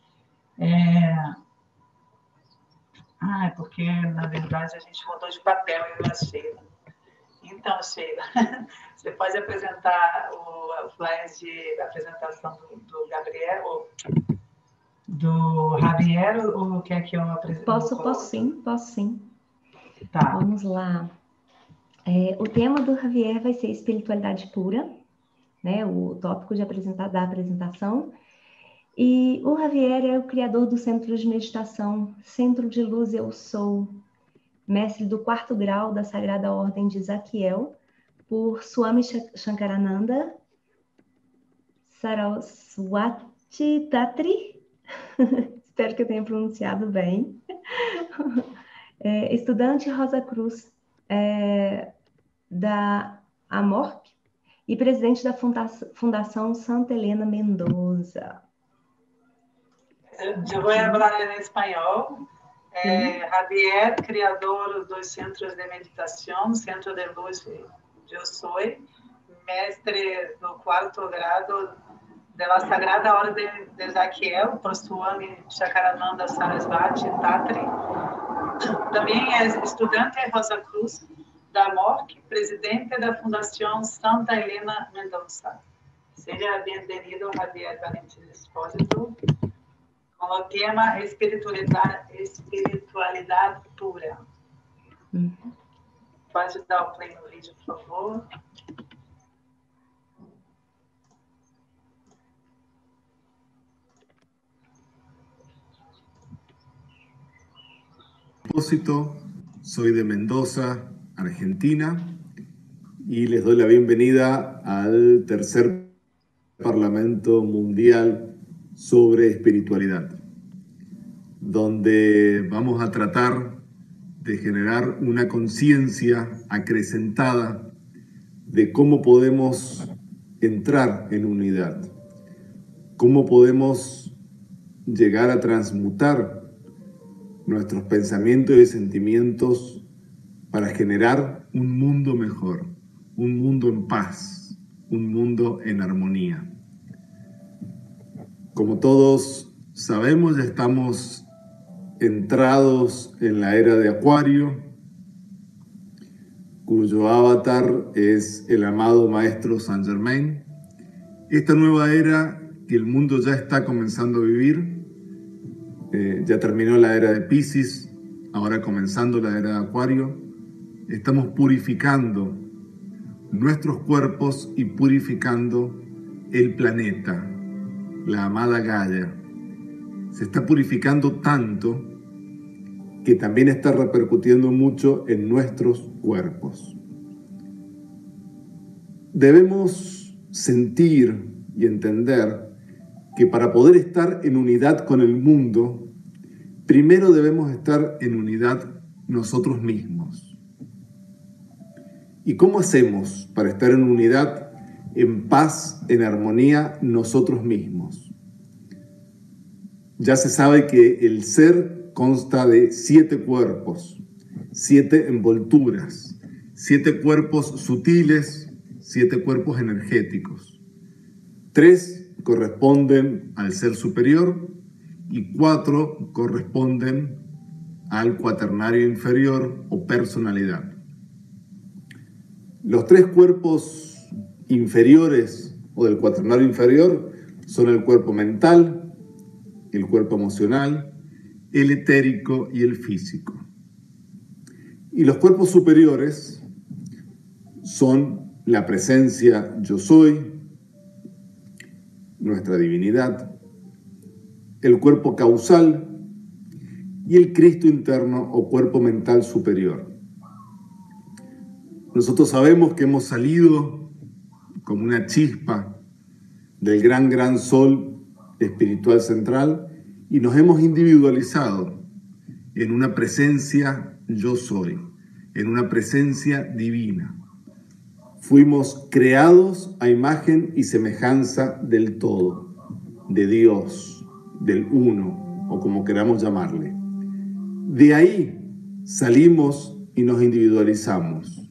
Porque, na verdade, a gente mudou de papel, eu e a Sheila. Então, Sheila, você pode apresentar o flyer de apresentação do Gabriel, do Javier, ou quer que eu apresente? Posso sim. Tá. Vamos lá. O tema do Javier vai ser espiritualidade pura, né? O tópico da apresentação. E o Javier é o criador do Centro de Meditação, Centro de Luz Eu Sou, mestre do 4º grau da Sagrada Ordem de Zaquiel, por Swami Shankarananda Saraswati Tatri. Espero que eu tenha pronunciado bem. Estudante Rosa Cruz da AMORP e presidente da Fundação Santa Helena Mendoza. Eu vou falar em espanhol. Javier, criador dos centros de meditação, Centro de Luz Eu Sou, mestre do 4º grado da Sagrada Ordem de Zaquiel, por Swami Chakarananda Sarasvati Tatri. Também é estudante Rosa Cruz da MORC, presidente da Fundação Santa Helena Mendonça. Seja bem-vindo, Javier Valentim Espósito, com o tema espiritualidade pura. Pode dar o play no vídeo, por favor. Soy de Mendoza, Argentina, y les doy la bienvenida al tercer Parlamento Mundial sobre Espiritualidad, donde vamos a tratar de generar una conciencia acrecentada de cómo podemos entrar en unidad, cómo podemos llegar a transmutar nuestros pensamientos y sentimientos para generar un mundo mejor, un mundo en paz, un mundo en armonía. Como todos sabemos, ya estamos entrados en la era de Acuario, cuyo avatar es el amado Maestro Saint Germain. Esta nueva era que el mundo ya está comenzando a vivir, ya terminó la era de Piscis, ahora comenzando la era de Acuario, estamos purificando nuestros cuerpos y purificando el planeta, la amada Gaia. Se está purificando tanto que también está repercutiendo mucho en nuestros cuerpos. Debemos sentir y entender que para poder estar en unidad con el mundo, primero debemos estar en unidad nosotros mismos. ¿Y cómo hacemos para estar en unidad, en paz, en armonía nosotros mismos? Ya se sabe que el ser consta de 7 cuerpos, 7 envolturas, 7 cuerpos sutiles, 7 cuerpos energéticos. 3 corresponden al ser superior y 4 corresponden al cuaternario inferior o personalidad. Los 3 cuerpos inferiores o del cuaternario inferior son el cuerpo mental, el cuerpo emocional, el etérico y el físico. Y los cuerpos superiores son la presencia yo soy, nuestra divinidad, el cuerpo causal y el Cristo interno o cuerpo mental superior. Nosotros sabemos que hemos salido como una chispa del gran sol espiritual central y nos hemos individualizado en una presencia yo soy, en una presencia divina. Fuimos creados a imagen y semejanza del todo, de Dios, del uno, o como queramos llamarle. De ahí salimos y nos individualizamos.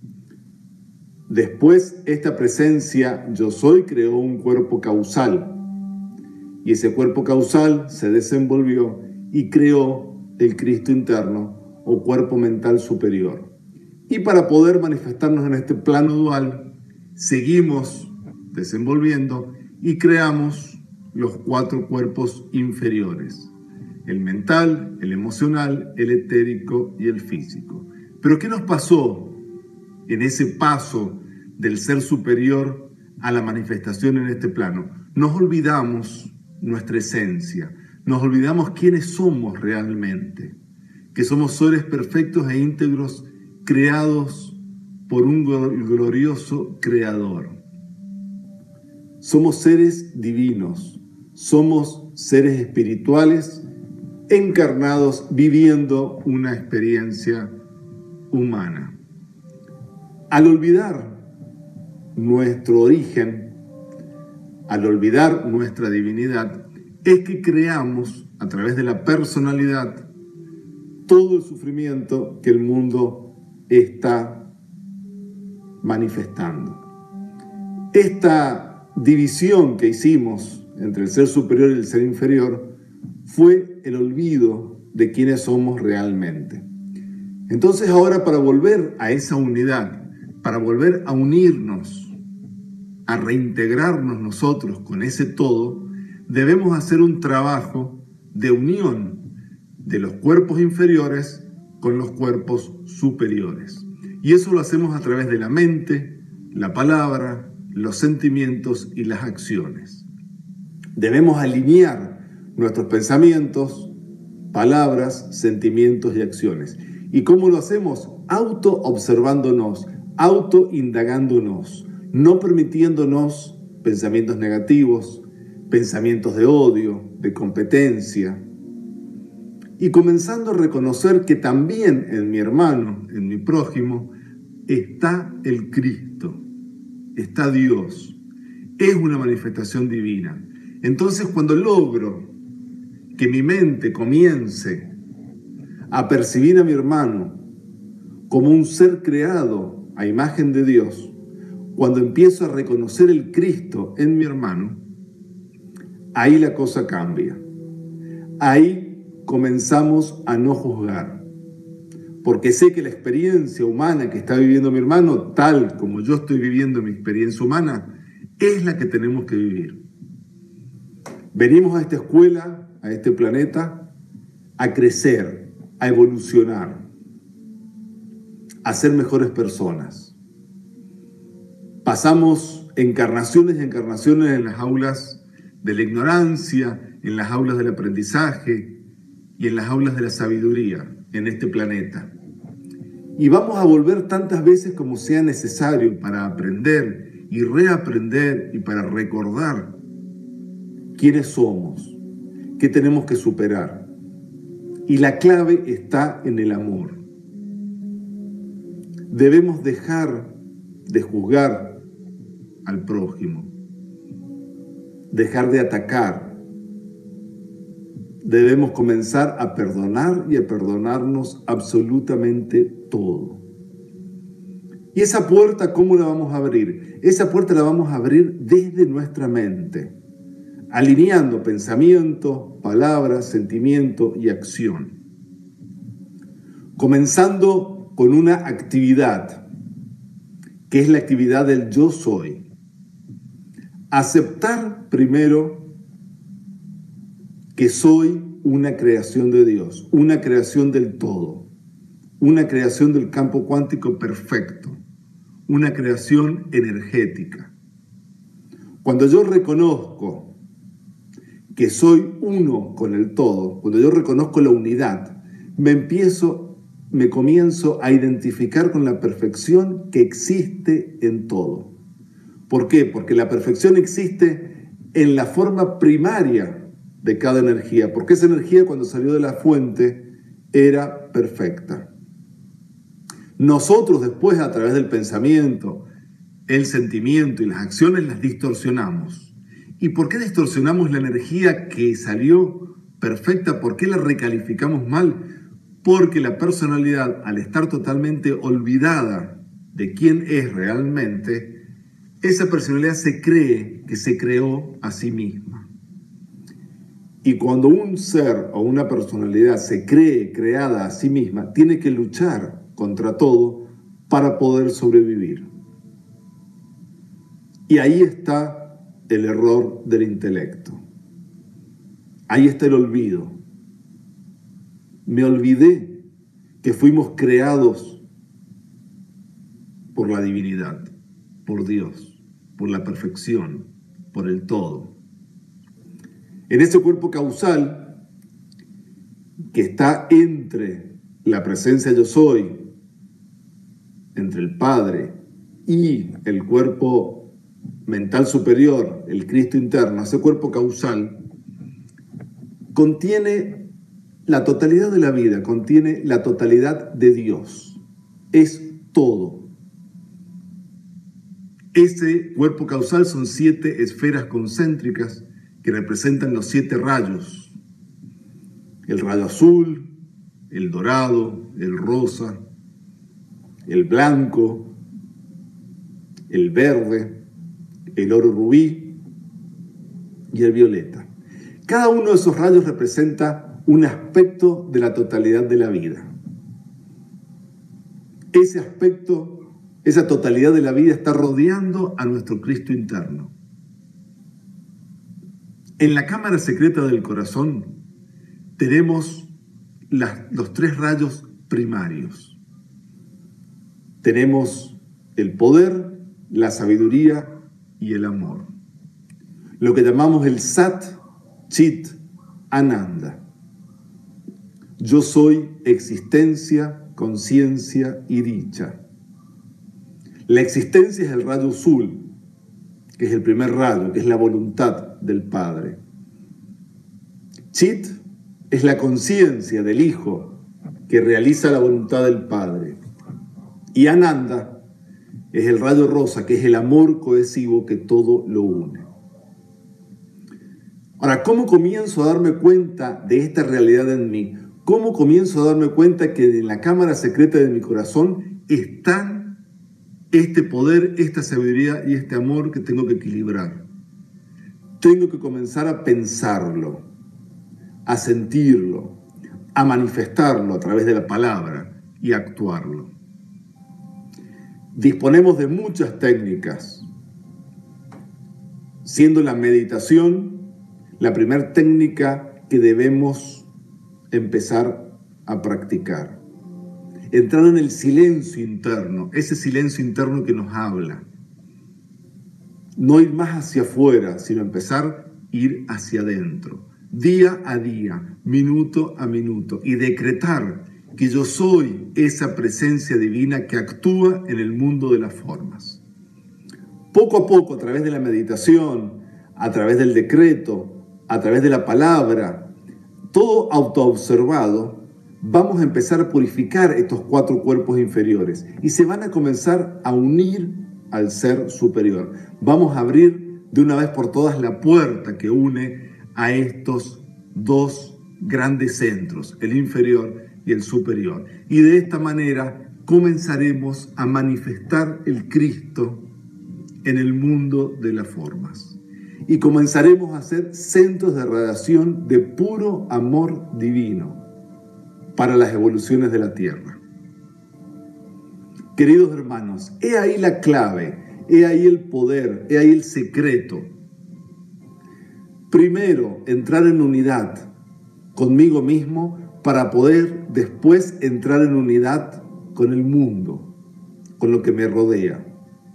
Después, esta presencia yo soy creó un cuerpo causal, y ese cuerpo causal se desenvolvió y creó el Cristo interno o cuerpo mental superior. Y para poder manifestarnos en este plano dual, seguimos desenvolviendo y creamos los 4 cuerpos inferiores: el mental, el emocional, el etérico y el físico. Pero ¿qué nos pasó en ese paso del ser superior a la manifestación en este plano? Nos olvidamos nuestra esencia, nos olvidamos quiénes somos realmente, que somos seres perfectos e íntegros creados por un glorioso creador. Somos seres divinos, somos seres espirituales encarnados viviendo una experiencia humana. Al olvidar nuestro origen, al olvidar nuestra divinidad, es que creamos a través de la personalidad todo el sufrimiento que el mundo está manifestando. Esta división que hicimos entre el ser superior y el ser inferior fue el olvido de quiénes somos realmente. Entonces ahora, para volver a esa unidad, para volver a unirnos, a reintegrarnos nosotros con ese todo, debemos hacer un trabajo de unión de los cuerpos inferiores con los cuerpos superiores. Y eso lo hacemos a través de la mente, la palabra, los sentimientos y las acciones. Debemos alinear nuestros pensamientos, palabras, sentimientos y acciones. ¿Y cómo lo hacemos? Auto-observándonos, auto-indagándonos, no permitiéndonos pensamientos negativos, pensamientos de odio, de competencia, y comenzando a reconocer que también en mi hermano, en mi prójimo, está el Cristo, está Dios, es una manifestación divina. Entonces, cuando logro que mi mente comience a percibir a mi hermano como un ser creado a imagen de Dios, cuando empiezo a reconocer el Cristo en mi hermano, ahí la cosa cambia. Ahí comenzamos a no juzgar, porque sé que la experiencia humana que está viviendo mi hermano, tal como yo estoy viviendo mi experiencia humana, es la que tenemos que vivir. Venimos a esta escuela, a este planeta, a crecer, a evolucionar, a ser mejores personas. Pasamos encarnaciones y encarnaciones en las aulas de la ignorancia, en las aulas del aprendizaje y en las aulas de la sabiduría en este planeta. Y vamos a volver tantas veces como sea necesario para aprender y reaprender y para recordar quiénes somos, qué tenemos que superar. Y la clave está en el amor. Debemos dejar de juzgar al prójimo, dejar de atacar. Debemos comenzar a perdonar y a perdonarnos absolutamente todo. ¿Y esa puerta cómo la vamos a abrir? Esa puerta la vamos a abrir desde nuestra mente, alineando pensamiento, palabra, sentimiento y acción. Comenzando con una actividad, que es la actividad del yo soy. Aceptar primero que soy una creación de Dios, una creación del todo, una creación del campo cuántico perfecto, una creación energética. Cuando yo reconozco que soy uno con el todo, cuando yo reconozco la unidad, me comienzo a identificar con la perfección que existe en todo. ¿Por qué? Porque la perfección existe en la forma primaria de cada energía, porque esa energía cuando salió de la fuente era perfecta. Nosotros después, a través del pensamiento, el sentimiento y las acciones, las distorsionamos. ¿Y por qué distorsionamos la energía que salió perfecta? ¿Por qué la recalificamos mal? Porque la personalidad, al estar totalmente olvidada de quién es realmente, esa personalidad se cree que se creó a sí misma. Y cuando un ser o una personalidad se cree creada a sí misma, tiene que luchar contra todo para poder sobrevivir. Y ahí está el error del intelecto. Ahí está el olvido. Me olvidé que fuimos creados por la divinidad, por Dios, por la perfección, por el todo. En ese cuerpo causal que está entre la presencia yo soy, entre el Padre y el cuerpo mental superior, el Cristo interno, ese cuerpo causal contiene la totalidad de la vida, contiene la totalidad de Dios. Es todo. Ese cuerpo causal son 7 esferas concéntricas que representan los 7 rayos. El rayo azul, el dorado, el rosa, el blanco, el verde, el oro rubí y el violeta. Cada uno de esos rayos representa un aspecto de la totalidad de la vida. Ese aspecto, esa totalidad de la vida está rodeando a nuestro Cristo interno. En la cámara secreta del corazón tenemos los 3 rayos primarios. Tenemos el poder, la sabiduría y el amor. Lo que llamamos el Sat, Chit, Ananda. Yo soy existencia, conciencia y dicha. La existencia es el rayo azul, que es el primer rayo, que es la voluntad del Padre. Chit es la conciencia del Hijo, que realiza la voluntad del Padre. Y Ananda es el rayo rosa, que es el amor cohesivo que todo lo une. Ahora, ¿cómo comienzo a darme cuenta de esta realidad en mí? ¿Cómo comienzo a darme cuenta que en la cámara secreta de mi corazón están este poder, esta sabiduría y este amor que tengo que equilibrar? Tengo que comenzar a pensarlo, a sentirlo, a manifestarlo a través de la palabra y a actuarlo. Disponemos de muchas técnicas, siendo la meditación la primera técnica que debemos empezar a practicar. Entrar en el silencio interno, ese silencio interno que nos habla. No ir más hacia afuera, sino empezar a ir hacia adentro, día a día, minuto a minuto, y decretar que yo soy esa presencia divina que actúa en el mundo de las formas. Poco a poco, a través de la meditación, a través del decreto, a través de la palabra, todo autoobservado, vamos a empezar a purificar estos 4 cuerpos inferiores y se van a comenzar a unir al ser superior. Vamos a abrir de una vez por todas la puerta que une a estos 2 grandes centros, el inferior y el superior. Y de esta manera comenzaremos a manifestar el Cristo en el mundo de las formas. Y comenzaremos a ser centros de radiación de puro amor divino para las evoluciones de la Tierra. Queridos hermanos, he ahí la clave, he ahí el poder, he ahí el secreto. Primero, entrar en unidad conmigo mismo para poder después entrar en unidad con el mundo, con lo que me rodea.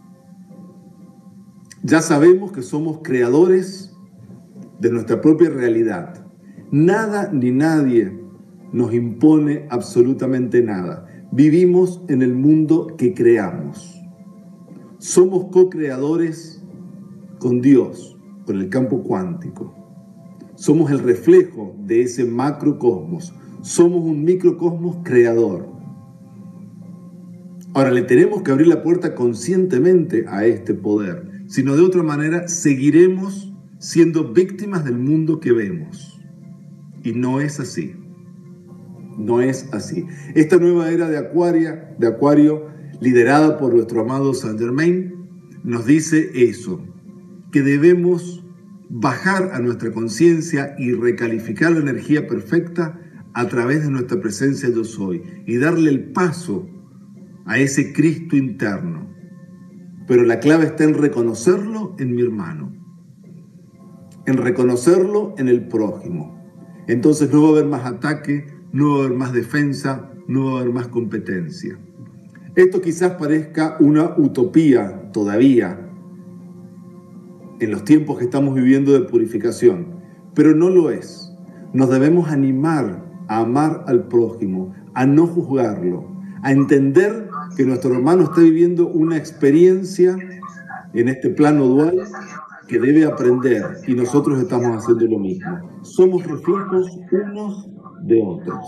Ya sabemos que somos creadores de nuestra propia realidad. Nada ni nadie nos impone absolutamente nada. Vivimos en el mundo que creamos. Somos co-creadores con Dios, con el campo cuántico. Somos el reflejo de ese macrocosmos. Somos un microcosmos creador. Ahora, le tenemos que abrir la puerta conscientemente a este poder. Sino de otra manera seguiremos siendo víctimas del mundo que vemos. Y no es así. No es así. Esta nueva era de Acuario, liderada por nuestro amado Saint Germain, nos dice eso, que debemos bajar a nuestra conciencia y recalificar la energía perfecta a través de nuestra presencia Yo Soy y darle el paso a ese Cristo interno. Pero la clave está en reconocerlo en mi hermano, en reconocerlo en el prójimo. Entonces no va a haber más ataque, no va a haber más defensa, no va a haber más competencia. Esto quizás parezca una utopía todavía en los tiempos que estamos viviendo de purificación, pero no lo es. Nos debemos animar a amar al prójimo, a no juzgarlo, a entender que nuestro hermano está viviendo una experiencia en este plano dual que debe aprender y nosotros estamos haciendo lo mismo. Somos reflejos unos de otros.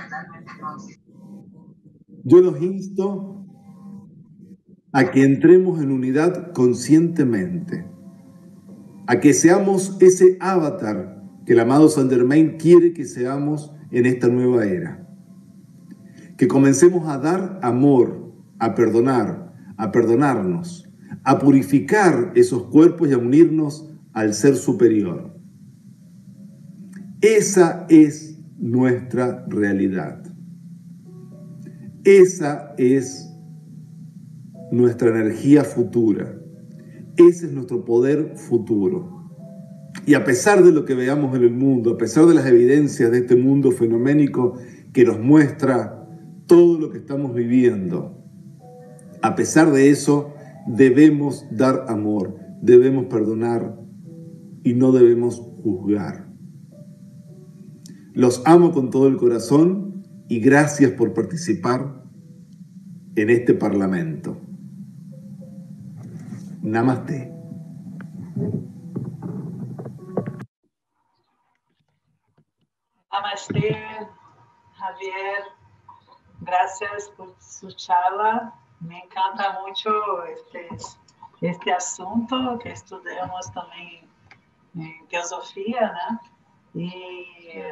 Yo los insto a que entremos en unidad conscientemente, a que seamos ese avatar que el amado Saint Germain quiere que seamos en esta nueva era. que comencemos a dar amor, a perdonar, a perdonarnos, a purificar esos cuerpos y a unirnos al ser superior. Esa es nuestra realidad. Esa es nuestra energía futura. Ese es nuestro poder futuro. Y a pesar de lo que veamos en el mundo, a pesar de las evidencias de este mundo fenoménico que nos muestra todo lo que estamos viviendo, a pesar de eso, debemos dar amor, debemos perdonar y no debemos juzgar. Los amo con todo el corazón y gracias por participar en este Parlamento. Namaste. Namastê, Javier. Gracias por su charla. Me encanta mucho este asunto que estudiamos también en teosofía, ¿no? Y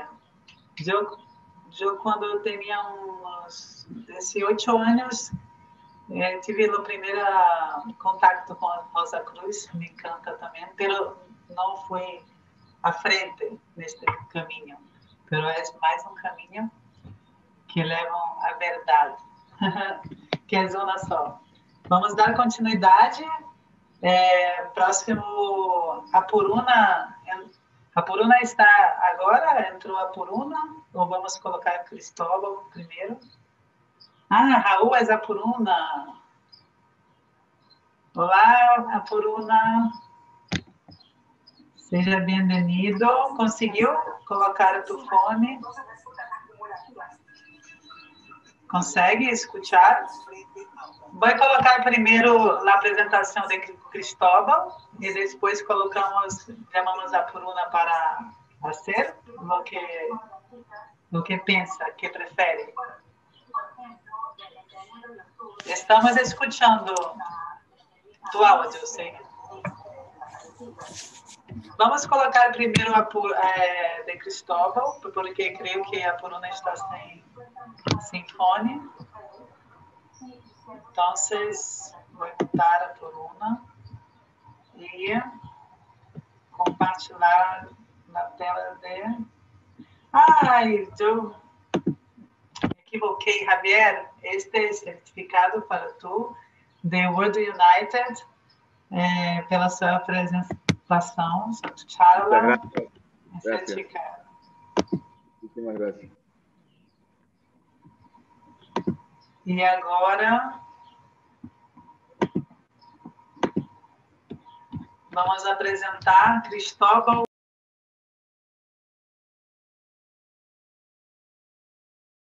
yo cuando tenía unos 18 años, tive el primer contacto con Rosa Cruz, me encanta también, pero no fue a frente de este camino, pero es más un camino que leva a verdade, que é uma só. Vamos dar continuidade. Próximo, a Puruna está agora? Entrou a Puruna? Ou vamos colocar Cristóbal primeiro? Raul é a Puruna. Olá, a Puruna. Seja bem-vindo. Conseguiu colocar o fone? Consegue escutar? Vou colocar primeiro a apresentação de Cristóbal e depois chamamos a Puruna para fazer o que pensa, que prefere. Estamos escutando do áudio, sim. Vamos colocar primeiro de Cristóbal, porque creio que a Puruna está sem fone. Então, vou botar a Puruna e compartilhar na tela de... eu equivoquei, Javier. Este é certificado para tu, The World United, pela sua apresentação, sua charla. Certificado. Muchísimas gracias. E agora vamos apresentar Cristóbal